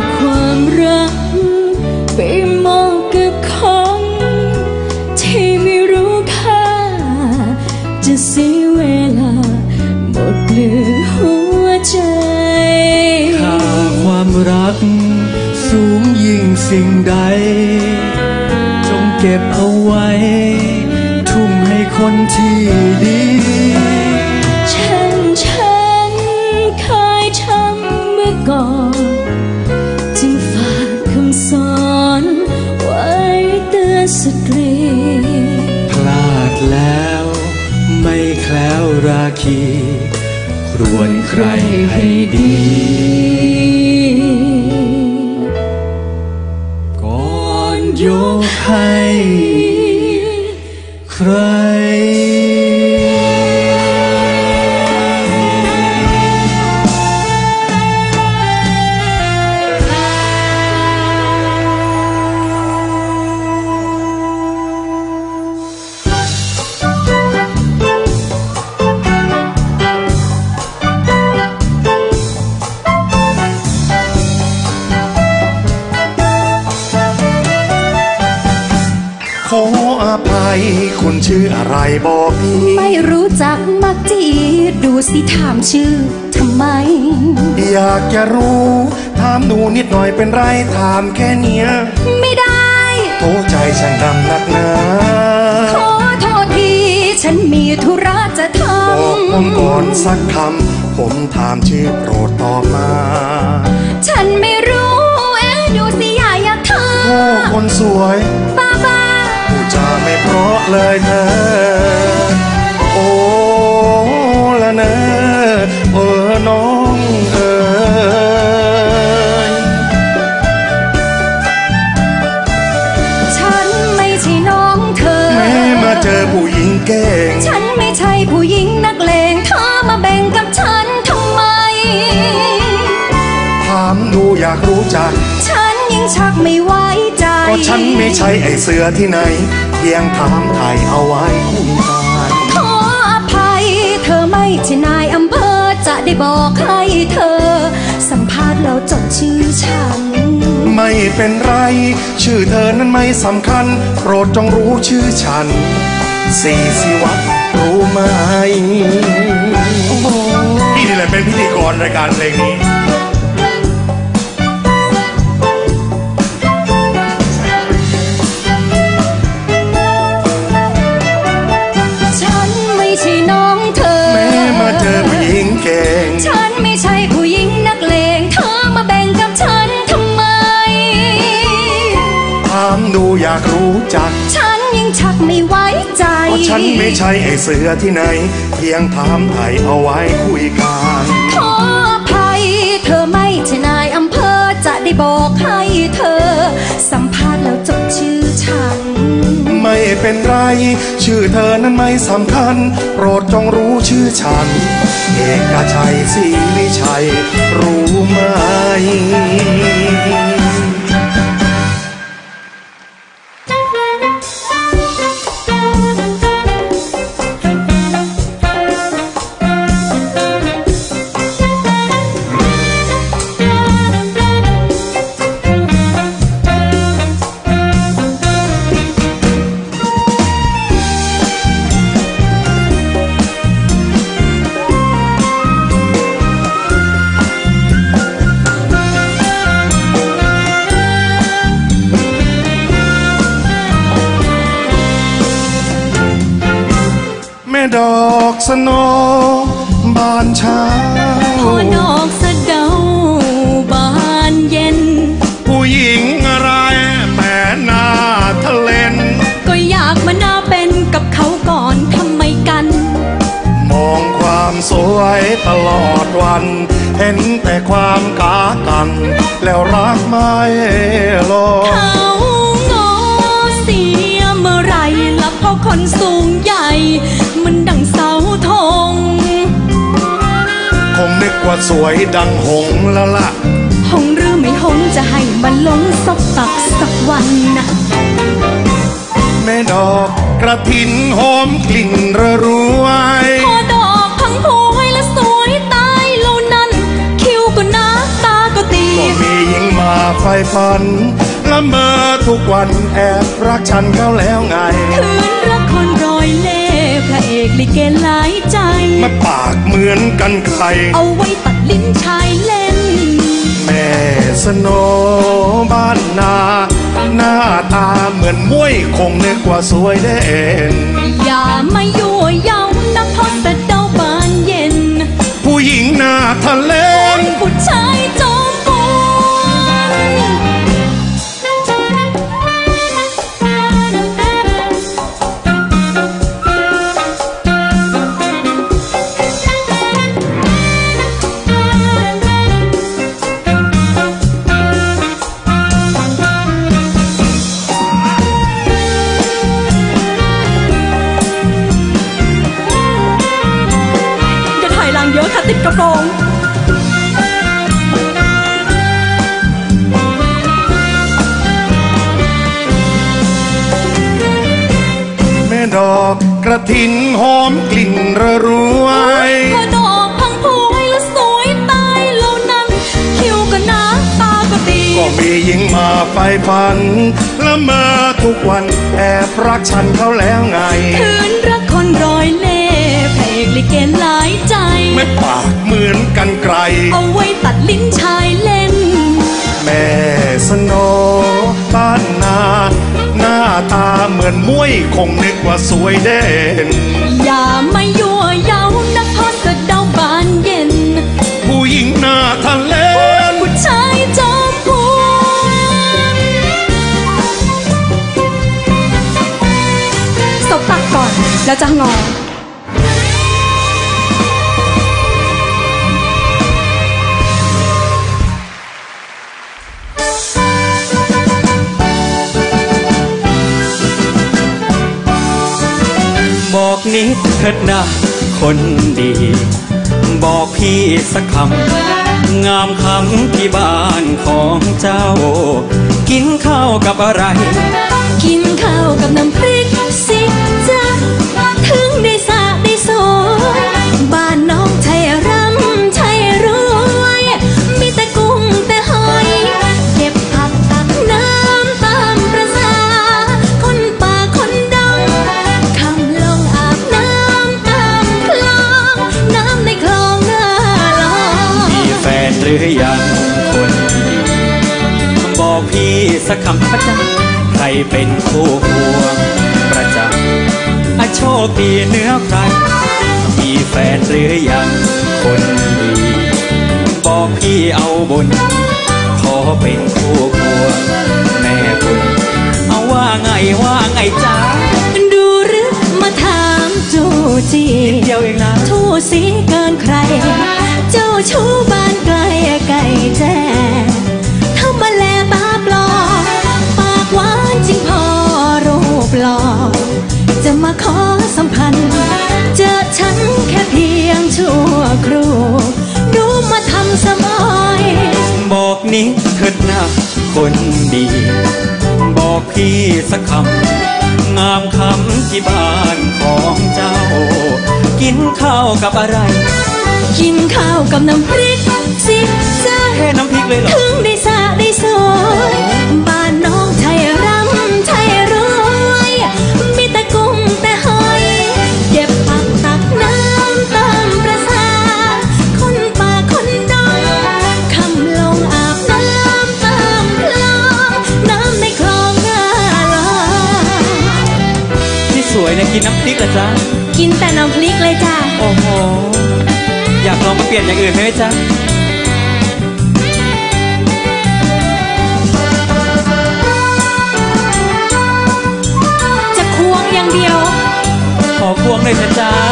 ไปมองกับคนที่สิ่งใดจงเก็บเอาไว้ทุ่มให้คนที่ดีฉันเคยทำเมื่อก่อนจึงฝากคำสอนไว้เตือนสตรีพลาดแล้วไม่แคล้วราคีครวญใครให้ดีก่อนยกให้ใครขออภัยคุณชื่ออะไรบอกพี่ไม่รู้จักมักจีดูสิถามชื่อทำไมอยากจะรู้ถามดูนิดหน่อยเป็นไรถามแค่เนี้ยไม่ได้โทษใจฉันดำนักหนาขอโทษทีฉันมีธุระจะทำบอกผมก่อนสักคำผมถามชื่อโปรดตอบมาฉันไม่รู้ดูสิอยากถามโอ้คนสวยบ้าผู้จาไม่เพราะเลยเธอโอ้ละเนอน้องฉันไม่ใช่น้องเธอแม้มาเจอผู้หญิงเก่งฉันไม่ใช่ผู้หญิงนักเลงเธอมาแบ่งกับฉันทำไมถามดูอยากรู้จักฉันยิ่งชักไม่ไว้ใจก็ฉันไม่ใช่ไอ้เสือที่ไหนเพียงถามไทยเอาไว้คุยกันขออภัยเธอไม่ใช่นายอำเภอจะได้บอกให้เธอสัมภาษณ์แล้วจดชื่อฉันไม่เป็นไรชื่อเธอนั้นไม่สำคัญโปรดจงรู้ชื่อฉันสีสิวัฒน์รู้ไหมนี่แหละเป็นพิธีกรรายการเพลงนี้เจอผู้หญิงเก่งฉันไม่ใช่ผู้หญิงนักเลงเธอมาแบ่งกับฉันทำไมถามดูอยากรู้จักฉันยิ่งชักไม่ไว้ใจเพราะฉันไม่ใช่ไอ้เสือที่ไหนเพียงถามไทยเอาไว้คุยกันขออภัยเธอไม่ใช่นายอำเภอจะได้บอกให้เธอสัมภาษณ์แล้วจดชื่อฉันไม่เป็นไรชื่อเธอนั้นไม่สำคัญโปรดจงรู้ชื่อฉันเอกชัยศรีวิชัยรู้ไหมดอกสโนบานเช้าพอดอกสะเดาบานเย็นผู้หญิงอะไรแต่หน้าทะเลนก็อยากมาหน้าเป็นกับเขาก่อนทำไมกันมองความสวยตลอดวันเห็นแต่ความกากันแล้วรักไม่ลงเขางอเสียเมื่อไรละเพราะคนสูงใหญ่มันดังเสาธงคงนึกว่าสวยดังหงแล้วล่ะหงหรือไม่หงจะให้มันลงซอกตักสักวันนะแม่ดอกกระถินหอมกลิ่นระรวยพอดอกพังพวยและสวยตายโลนั้นคิ้วก็หน้าตาก็ตีก็มีหญิงมาไฟฝันละเมอทุกวันแอบรักฉันเขาแล้วไงคืนรักคนรอยเล่พระเอกลิเกหลายใจมาปากเหมือนกันใครเอาไว้ตัดลิ้นชายเล่นแม่สโนบ้านนาหน้าตาเหมือนม้วยคงนึกว่าสวยเด่นอย่ามายั่วเย้านะเพราะสะเดาบานเย็นผู้หญิงหน้าทะเลผู้ชายจอมกเยอะค่ะติดกระโปรงแม่ดอกกระถินหอมกลิ่นระรวยพอดอกพังพวยและสวยตายเหล่านั้นคิ้วก็หน้าตาก็ดีก็มีหญิงมาไฟฝันละเมอทุกวันแอบรักฉันเขาแล้วไงคืนรักคนรอยเล่เพลงลิเกหลายใจไม่ปากเหมือนกันไกลเอาไว้ตัดลิ้นชายเล่นแม่สโนบ้านนาหน้าตาเหมือนม้วยคงนึกว่าสวยเด่นอย่ามายั่วเย้านะเพราะสะเดาบานเย็นผู้หญิงหน้าทะเลผู้ชายจอมพวนสบตักก่อนแล้วจะงอบอกนิดเถิดนะคนดีบอกพี่สักคำงามคำที่บ้านของเจ้ากินข้าวกับอะไรกินข้าวกับน้ำพริกสิจ๊ะถึงได้สะได้สวยบ้านน้องไทยร่ำไทยรวยมีแต่กุ้งแต่หอยเก็บผักตักน้ำตามประสาคนป่าคนดำคำลงอาบน้ำตามคลองน้ำในคลองน่าลองมีแฟนหรือยังคนดีบอกพี่สักคำประจำใครเป็นคู่ควงประจำโชคดีเนื้อใครมีแฟนหรือยังคนดีบอกพี่เอาบุญขอเป็นคู่ควงแม่คุณเอาว่าไงจ้าดูหรือมาถามจูจีเดียวเองนะทู่สีเกินใครเจ้าชู้บ้านไกลไก่แจ้ทำมาแลตาปลอปากหวานจริงพอรูปหล่อจะมาขอสัมพันธ์เจอฉันแค่เพียงชั่วครู่ดูมาทำสมอยบอกนิดเถิดนะคนดีบอกพี่สักคำงามคำที่บ้านของเจ้ากินข้าวกับอะไรกินข้าวกับน้ำพริกสิจ๊ะแค่น้ำพริกเลยเหรอถึงได้สะได้สวยบ้านน้องไทยร่ำไทยรวยมีแต่กุ้งแต่หอยเก็บผักตักน้ำตามประสาคนป่าคนดำคำลงอาบน้ำตามคลองน้ำในคลองน่าลองที่สวยเนี่ยกินน้ำพริกเหรอจ๊ะกินแต่น้ำพริกเลยจ้ะโอ้โหอยากลองมาเปลี่ยนอย่างอื่นไหมจ๊ะจะควงอย่างเดียวขอควงเลยจ้า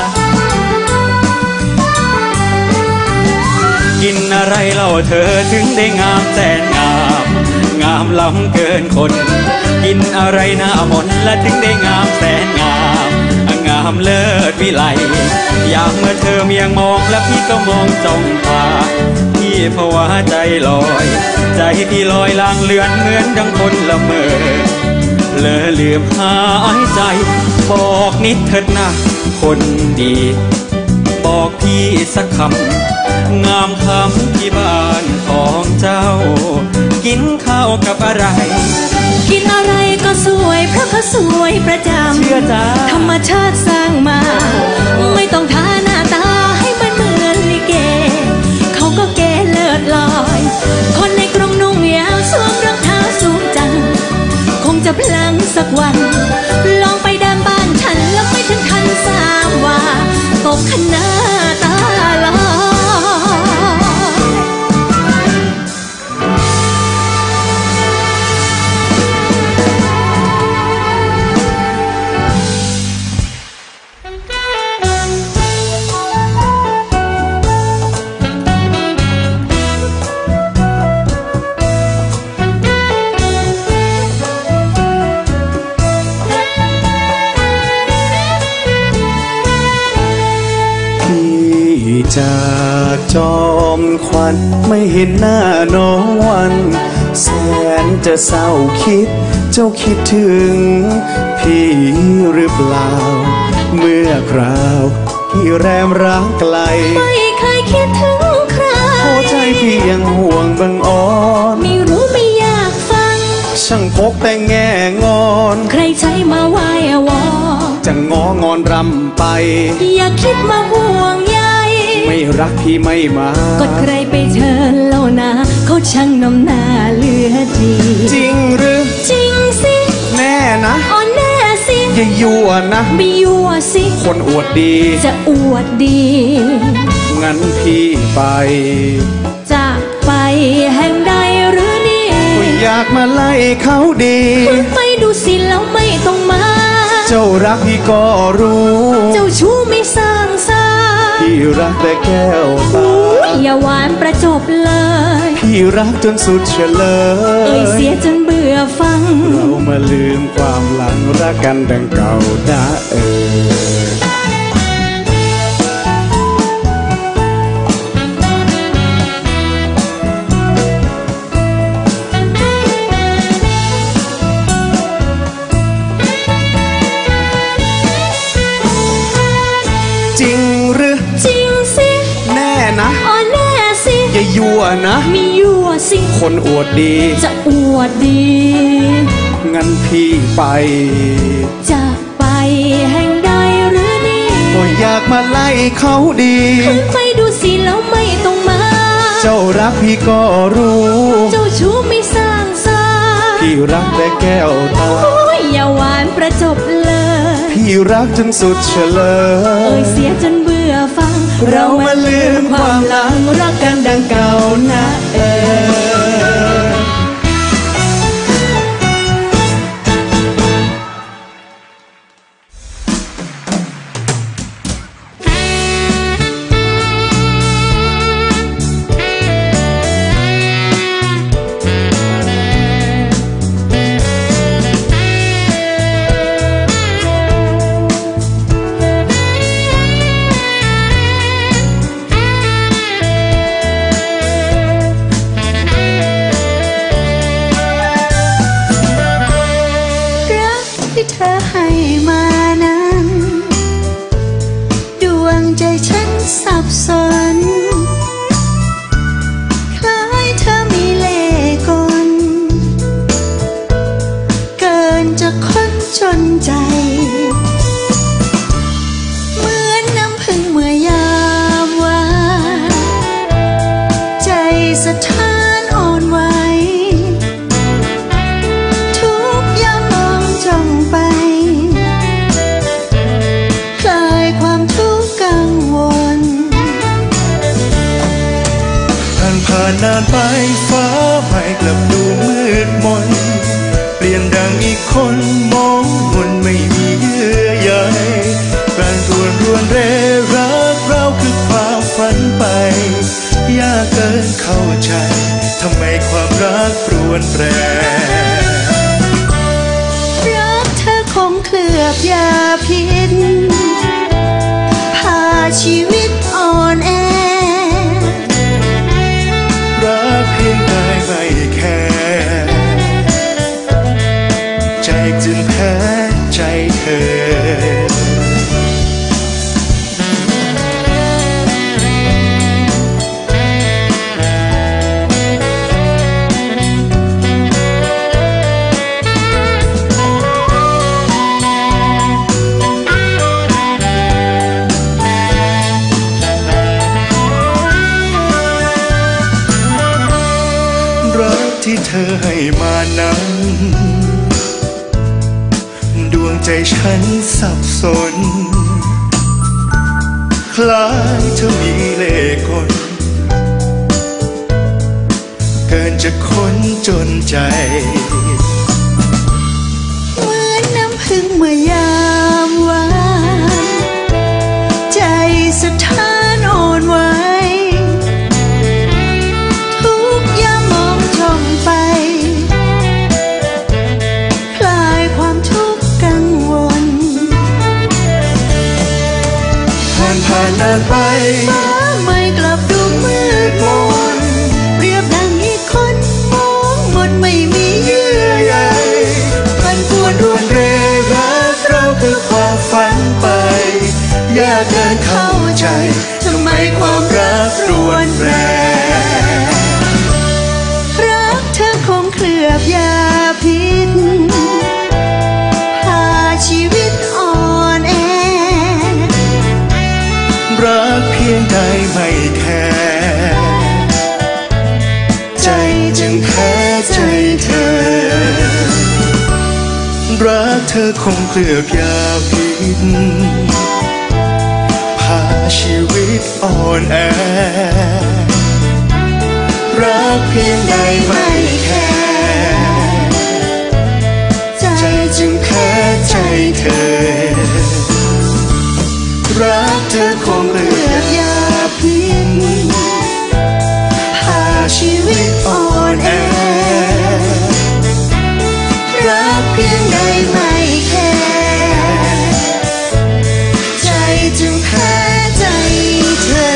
กินอะไรเล่าเธอถึงได้งามแสนงามงามล้ำเกินคนกินอะไรหน้ามนและถึงได้งามแสนงามงามเลิศวิไลอยากเมื่อเธอเมียงมองและพี่ก็มองจ้องตาพี่ภาวะใจลอยใจพี่ลอยลางเลือนเหมือนดังคนละเมอเลอลืมหายใจบอกนิดเถิดนะคนดีบอกพี่สักคำงามคำที่บ้านของเจ้ากินข้าวกับอะไรกินอะไรก็สวยเพราะเขาสวยประจำเชื่อจ้าธรรมชาติสร้างมาไม่ต้องทาหน้าตาให้มันเหมือนลิเกเขาก็เก๋เลิศลอยหน้าตาลาจากจอมขวัญไม่เห็นหน้าน้องวันแสนจะเศร้าคิดเจ้าคิดถึงพี่หรือเปล่าเมื่อคราวพี่แรมร้างไกลไม่เคยคิดถึงใครโอ้ใจพี่ยังห่วงบังอ่อนไม่รู้ไม่อยากฟังช่างพกแต่แง่งอนใครใช้มาไหว้วอนจะงองอนรำไปอย่าคิดมาห่วงใยไม่รักพี่ไม่มากดใครไปเชิญเล่านะเขาช่างน้ำหน้าเหลือดีจริงหรือจริงสิแน่นะอ๋อแน่สิอย่ายั่วนะไม่ยั่วสิคนอวดดีจะอวดดีงั้นพี่ไปจะไปแห่งใดหรือนี่ก็อยากมาไล่เขาดีไปดูสิแล้วไม่ต้องมาเจ้ารักพี่ก็รู้เจ้าชู้ไม่สร้างสรรค์พี่รักแต่แก้วตาอย่าหวานประจบเลยพี่รักจนสุดเฉลยเสียจนเบื่อฟังเรามาลืมความหลังรักกันดังเก่าได้จริงหรือจริงสิแน่นะอ๋อแน่สิอย่ายั่วนะมียั่วสิคนอวดดีจะอวดดีงั้นพี่ไปจะไปแห่งใดหรือนี่ก็อยากมาไล่เขาดีขึ้นไปดูสิแล้วไม่ต้องมาเจ้ารักพี่ก็รู้เจ้าชู้ไม่สร้างสรรค์พี่รักแต่แก้วตาอย่าหวานประจบเลยพี่รักจนสุดเฉลยเสียจนเบื่อฟังเรามาลืมความหลังรักกันดังเก่านะนานไปฟ้าให้กลับดูมืดมนเปลี่ยนดังอีกคนมองมนไม่มีเยื่อใยแปรรวนเรรักเราคือความฝันไปยากเกินเข้าใจทำไมความรักปรวนแปรรักเธอคงเคลือบยาพิษพาชีวิตอ่อนแอรักเพียงกายไม่แค่ใจจึงแพ้ใจเธอที่เธอให้มานั้นดวงใจฉันสับสนคล้ายเธอมีเล่ห์กลเกินจะค้นจนใจเหมือนน้ำพึ่งเมื่อยามวานใจสถานอ่อนไหวทุกยามมองจ้องไปคลายความทุกข์กังวลผ่านนานไปฟ้าไม่กลับดูมืดมนเรียบดังอีกคนมองหมดไม่มีเยื่อใยมันปวดรวนเรรักเราคือความฝันไปยากเกินเข้าใจทำไมความรักรวนแรงรักเธอคงเคลือบยาพิษพาชีวิตอ่อนแอรักเพียงใดไม่แค่ใจจึงแพ้ใจเธอรักเธอคงเคลือบยาพิษพาชีวิตอ่อนแอรักเพียงใดไม่แค่ใจจึงแพ้ใจเธอรักเธอคงเคลือบยาพิษพาชีวิตอ่อนแอรักเพียงใดไม่แค่ใจจึงแพ้ใจเธอ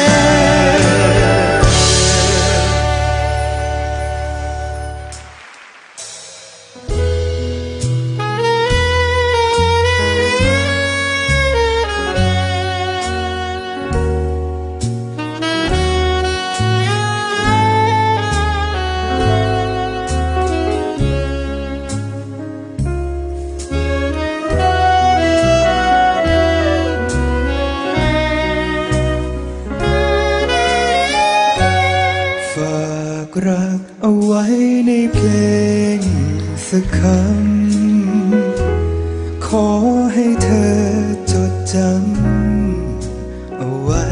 รักเอาไว้ในเพลงสักคำขอให้เธอจดจำเอาไว้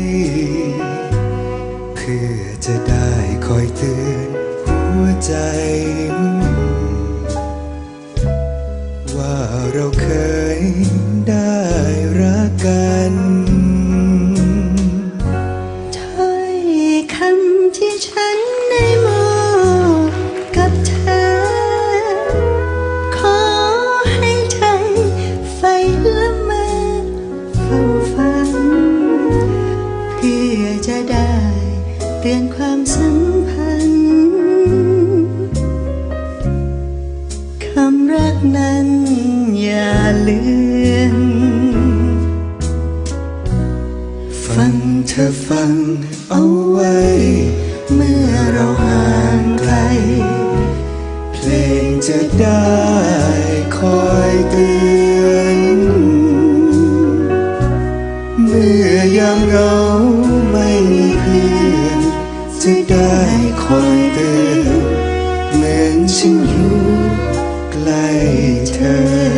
เพื่อจะได้คอยเตือนหัวใจว่าเราเคยได้รักกันถ้อยคำที่ฉันได้มอบกับเธอขอให้ใจไฟละเมอเฝ้าฝันเพื่อจะได้เตือนความสัมพันธ์คำรักนั้นอย่าเลือนฟังเธอฟังเอาไว้เมื่อเราห่างไกลเพลงจะได้คอยเตือนเมื่อยามเหงาไม่มีเพื่อนจะได้คอยเตือนเหมือนฉันอยู่ใกล้เธอ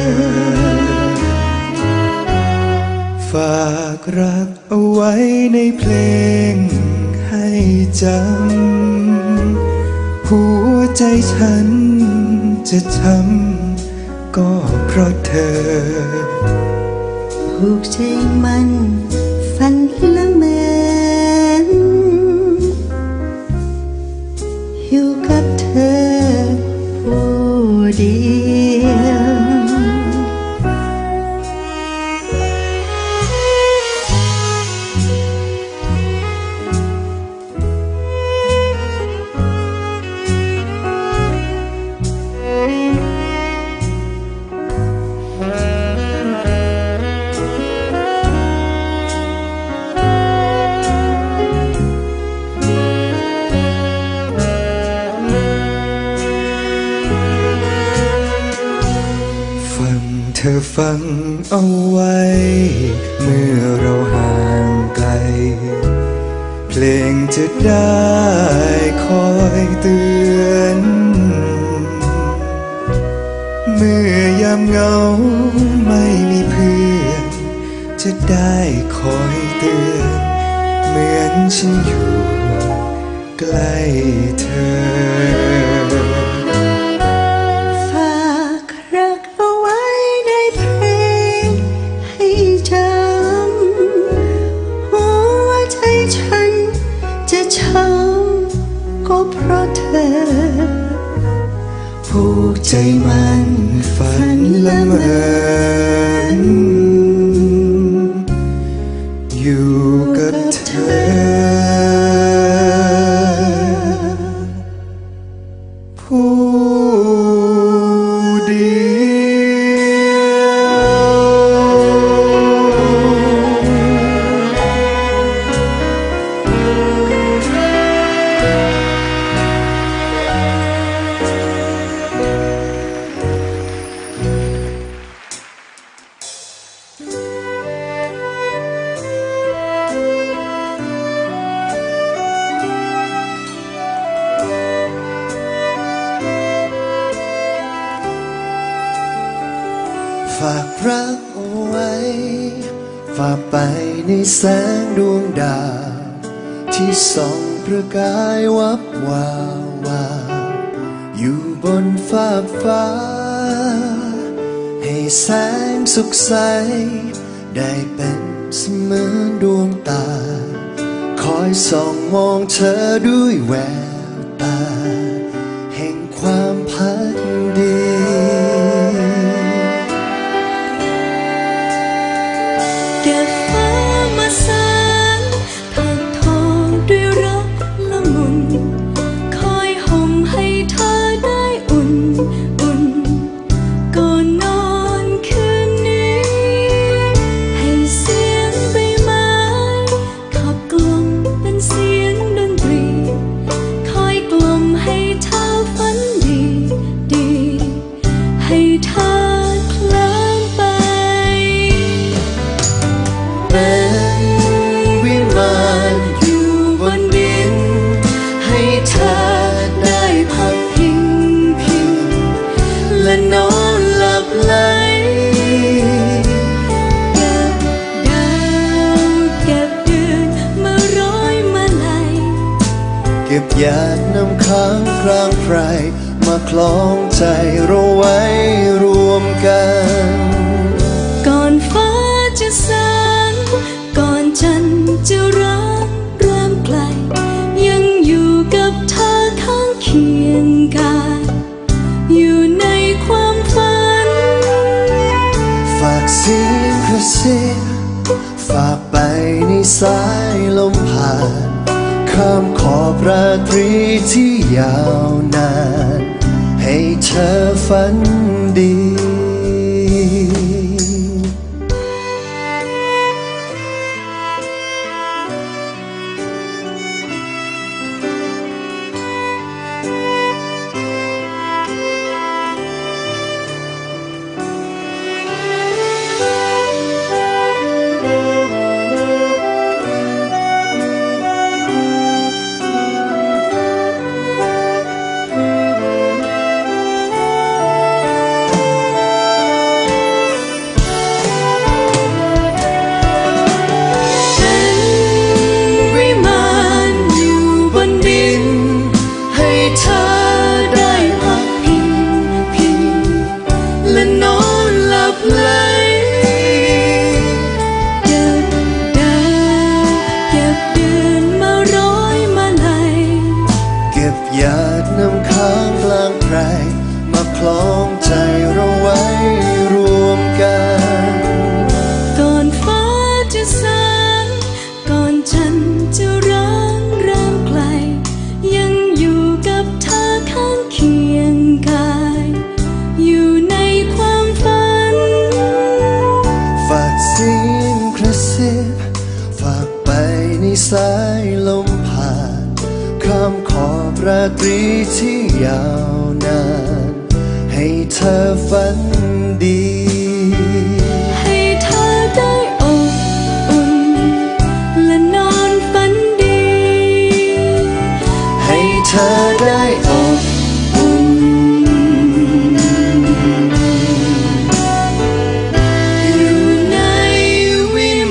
ฝากรักเอาไว้ในเพลงให้จำหัวใจฉันจะช้ำก็เพราะเธอผูกใจมันฝันละเมออยู่กับเธอผู้เดียวเธอฟังเอาไว้เมื่อเราห่างไกลเพลงจะได้คอยเตือนเมื่อยามเหงาไม่มีเพื่อนจะจะได้คอยเตือนเหมือนฉันอยู่ใกล้เธอฝากรักเอาไว้ในเพลงให้จำหัวใจฉันจะช้ำก็เพราะเธอผูกใจมันฝันละเมออยู่กับเธอผู้เดียวฝากรักเอาไว้ฝากไปในแสงดวงดาวที่ส่องประกายวับวาววาวอยู่บนฟ้ากฟ้าให้แสงสุขใสได้เป็นเสมือนดวงตาคอยส่องมองเธอด้วยแววตาแห่งความพักดีเก็บฟ้ามาสานทางทองด้วยรักละมุนคอยห่มให้เธอได้อุ่นอุ่นก่อนนอนคืนนี้ให้เสียงใบไม้ขับกล่อมเป็นเสียงดนตรีคอยกล่อมให้เธอฝันดีดีให้เธอเคลิ้มไปเป็นวิมานอยู่บนดินให้เธอได้พักพิงพิงและนอนหลับไหลเก็บดาวเก็บเดือนมาร้อยมาลัยเก็บหยาดน้ำค้างกลางไพรมาคล้องใจเราไว้รวมกันก่อนฟ้าจะสางก่อนจันทร์จะร้างเริ่มไกลยังอยู่กับเธอข้างเคียงกายอยู่ในความฝันฝากเสียงกระซิบฝากไปในสายลมผ่านข้ามขอบราตรีที่ยาวนานให้เธอฝันดีมาคล้องใจเราไว้รวมกันก่อนฟ้าจะสางก่อนจันทร์จะร้างเริ่มไกลยังอยู่กับเธอข้างเคียงกายอยู่ในความฝันฝากเสียงกระซิบฝากไปในสายลมผ่านข้ามขอบราตรีที่ยาวนานให้เธอฝันดีให้เธอได้อบอุ่นและนอนฝันดีให้เธอได้อบอุ่นอยู่ในวิ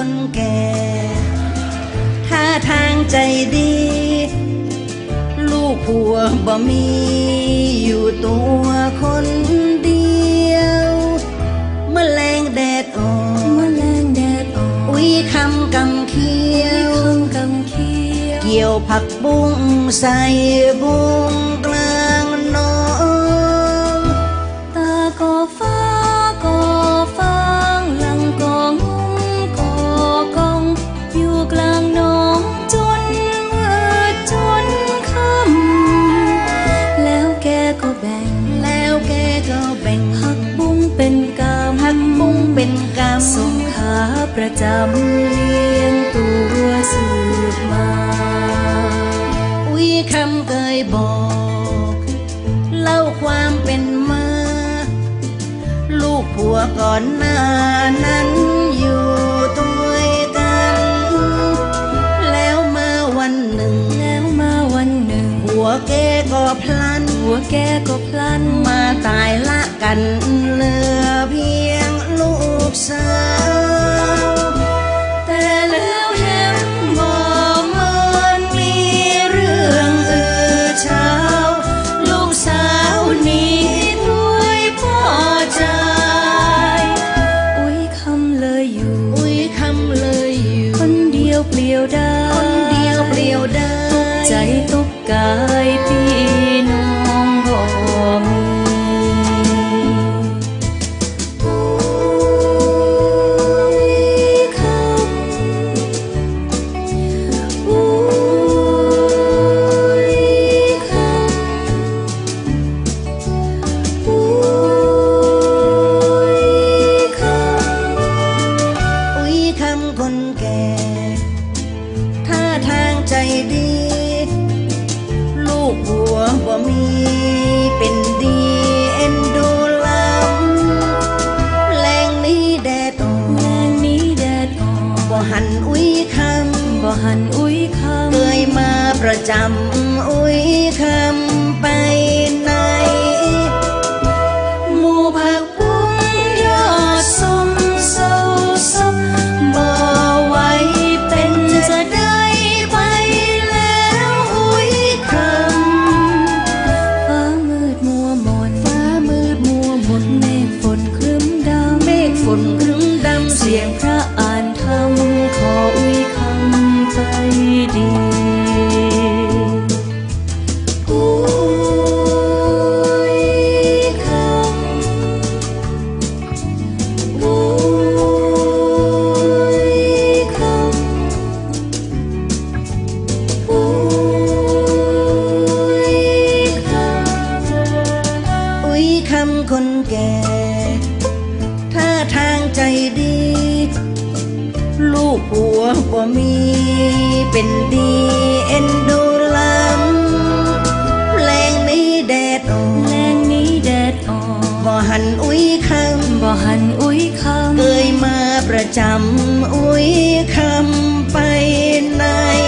คนแก่ท่าทางใจดีลูกผัวบ่มีอยู่ตัวคนเดียวแมลงแดดออกอุ้ยคำกำเขียวเกี่ยวผักบุ้งใส่บุ้งกลางนองตาก็ฟ้าก็ฟางหลังก็งงก็กองอยู่กลางน้องจนมืดจนค่ำแล้วแกก็แบ่งผักบุ้งเป็นกำส่งขาประจำเลี้ยงตัวสืบมาอุ้ยคำเคยบอกเล่าความเป็นมาลูกผัวก่อนหน้านั้นอยู่ด้วยกันแล้วมาวันหนึ่งหัวแกก็พลันมาตายละกันเหลือเพียงลูกสาวแต่แล้วเห็นบ่มันมีเรื่องเช้าลูกสาวนี้ด้วยพ่อใจอุ้ยคำเลยอยู่คนเดียวเปลี่ยวได้ใจตุกกายพี่น้องบ่มีเคยมาประจำอุ้ยคำไปไหนหมู่ผักบุ้งยอดส้มเศร้าซับบ่ไหวเป็นจะได้ไปแล้วอุ้ยคำฟ้ามืดมัวมนเมฆฝนครึ้มดำเสียงพระอ่านธรรมขออุ้ยคำไปดีคนแก่ท่าทางใจดีลูกผัวบ่มีเป็นดีเอ็นดูลำแรงนี้แดดออกบ่หันอุ้ยคำเคยมาประจำอุ้ยคำไปไหน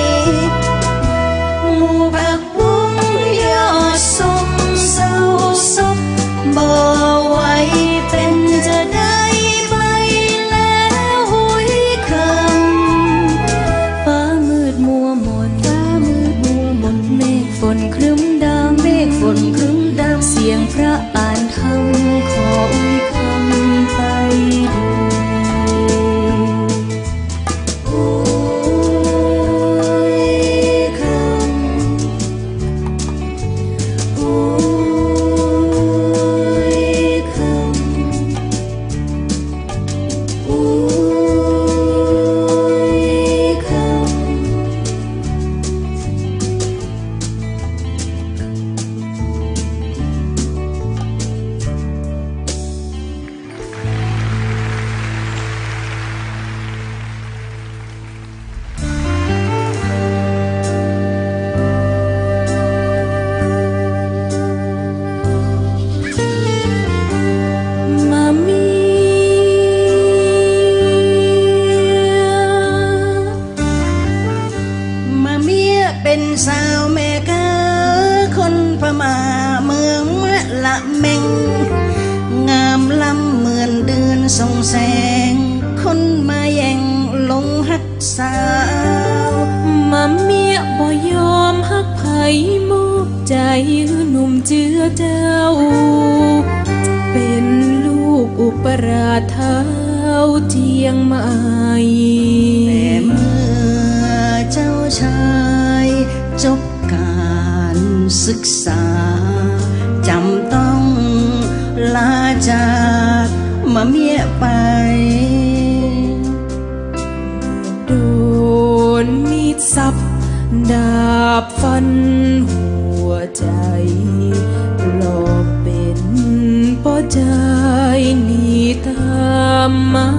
หมู่ผักบุ้งยอดส้มเศร้าซับบ่ไหวเป็นจะได้ไปแล้วอุ้ยคำฟ้ามืดมัวมนเมฆฝนครึ้มดำเสียงพระอ่านธรรมขออุ้ยคำไปดูดสาวมาเมียบ่ยอมฮักไผมอบใจหนุ่มเจือเจ้าเป็นลูกอุปราชเท้าเจียงใหม่แต่เมื่อเจ้าชายจบการศึกษาจำต้องลาจากมาเมียไปโดนมีดสับดาบฟันหัวใจหลอกเป็นป้อใจหนีตามมา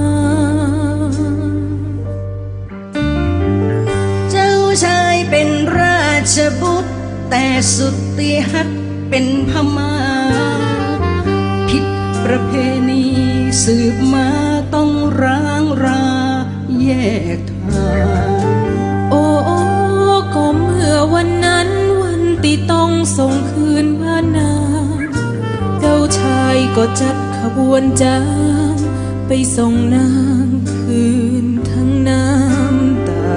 เจ้าชายเป็นราชบุตรแต่สุดที่ฮักเป็นพม่าผิดประเพณีสืบมาต้องร้างราแยกทางโอ้ก็เมื่อวันนั้นวันที่ต้องส่งคืนบ้านนาเจ้าชายก็จัดขบวนจางไปส่งนางคืนทั้งน้ำตา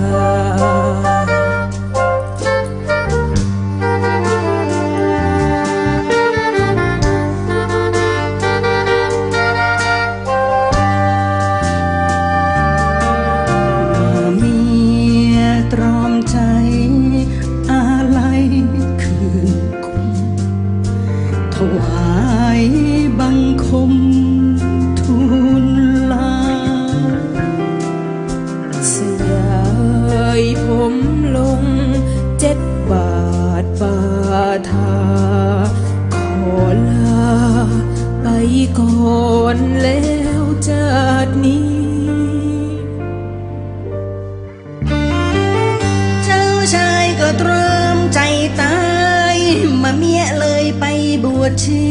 ถวายบังคมทูลลาสยายผมลง7 บาทบาทาขอลาไปก่อนแล้วจากนี้เจ้าชายก็ตรอมใจตายมาเมียเลยไปบวชชี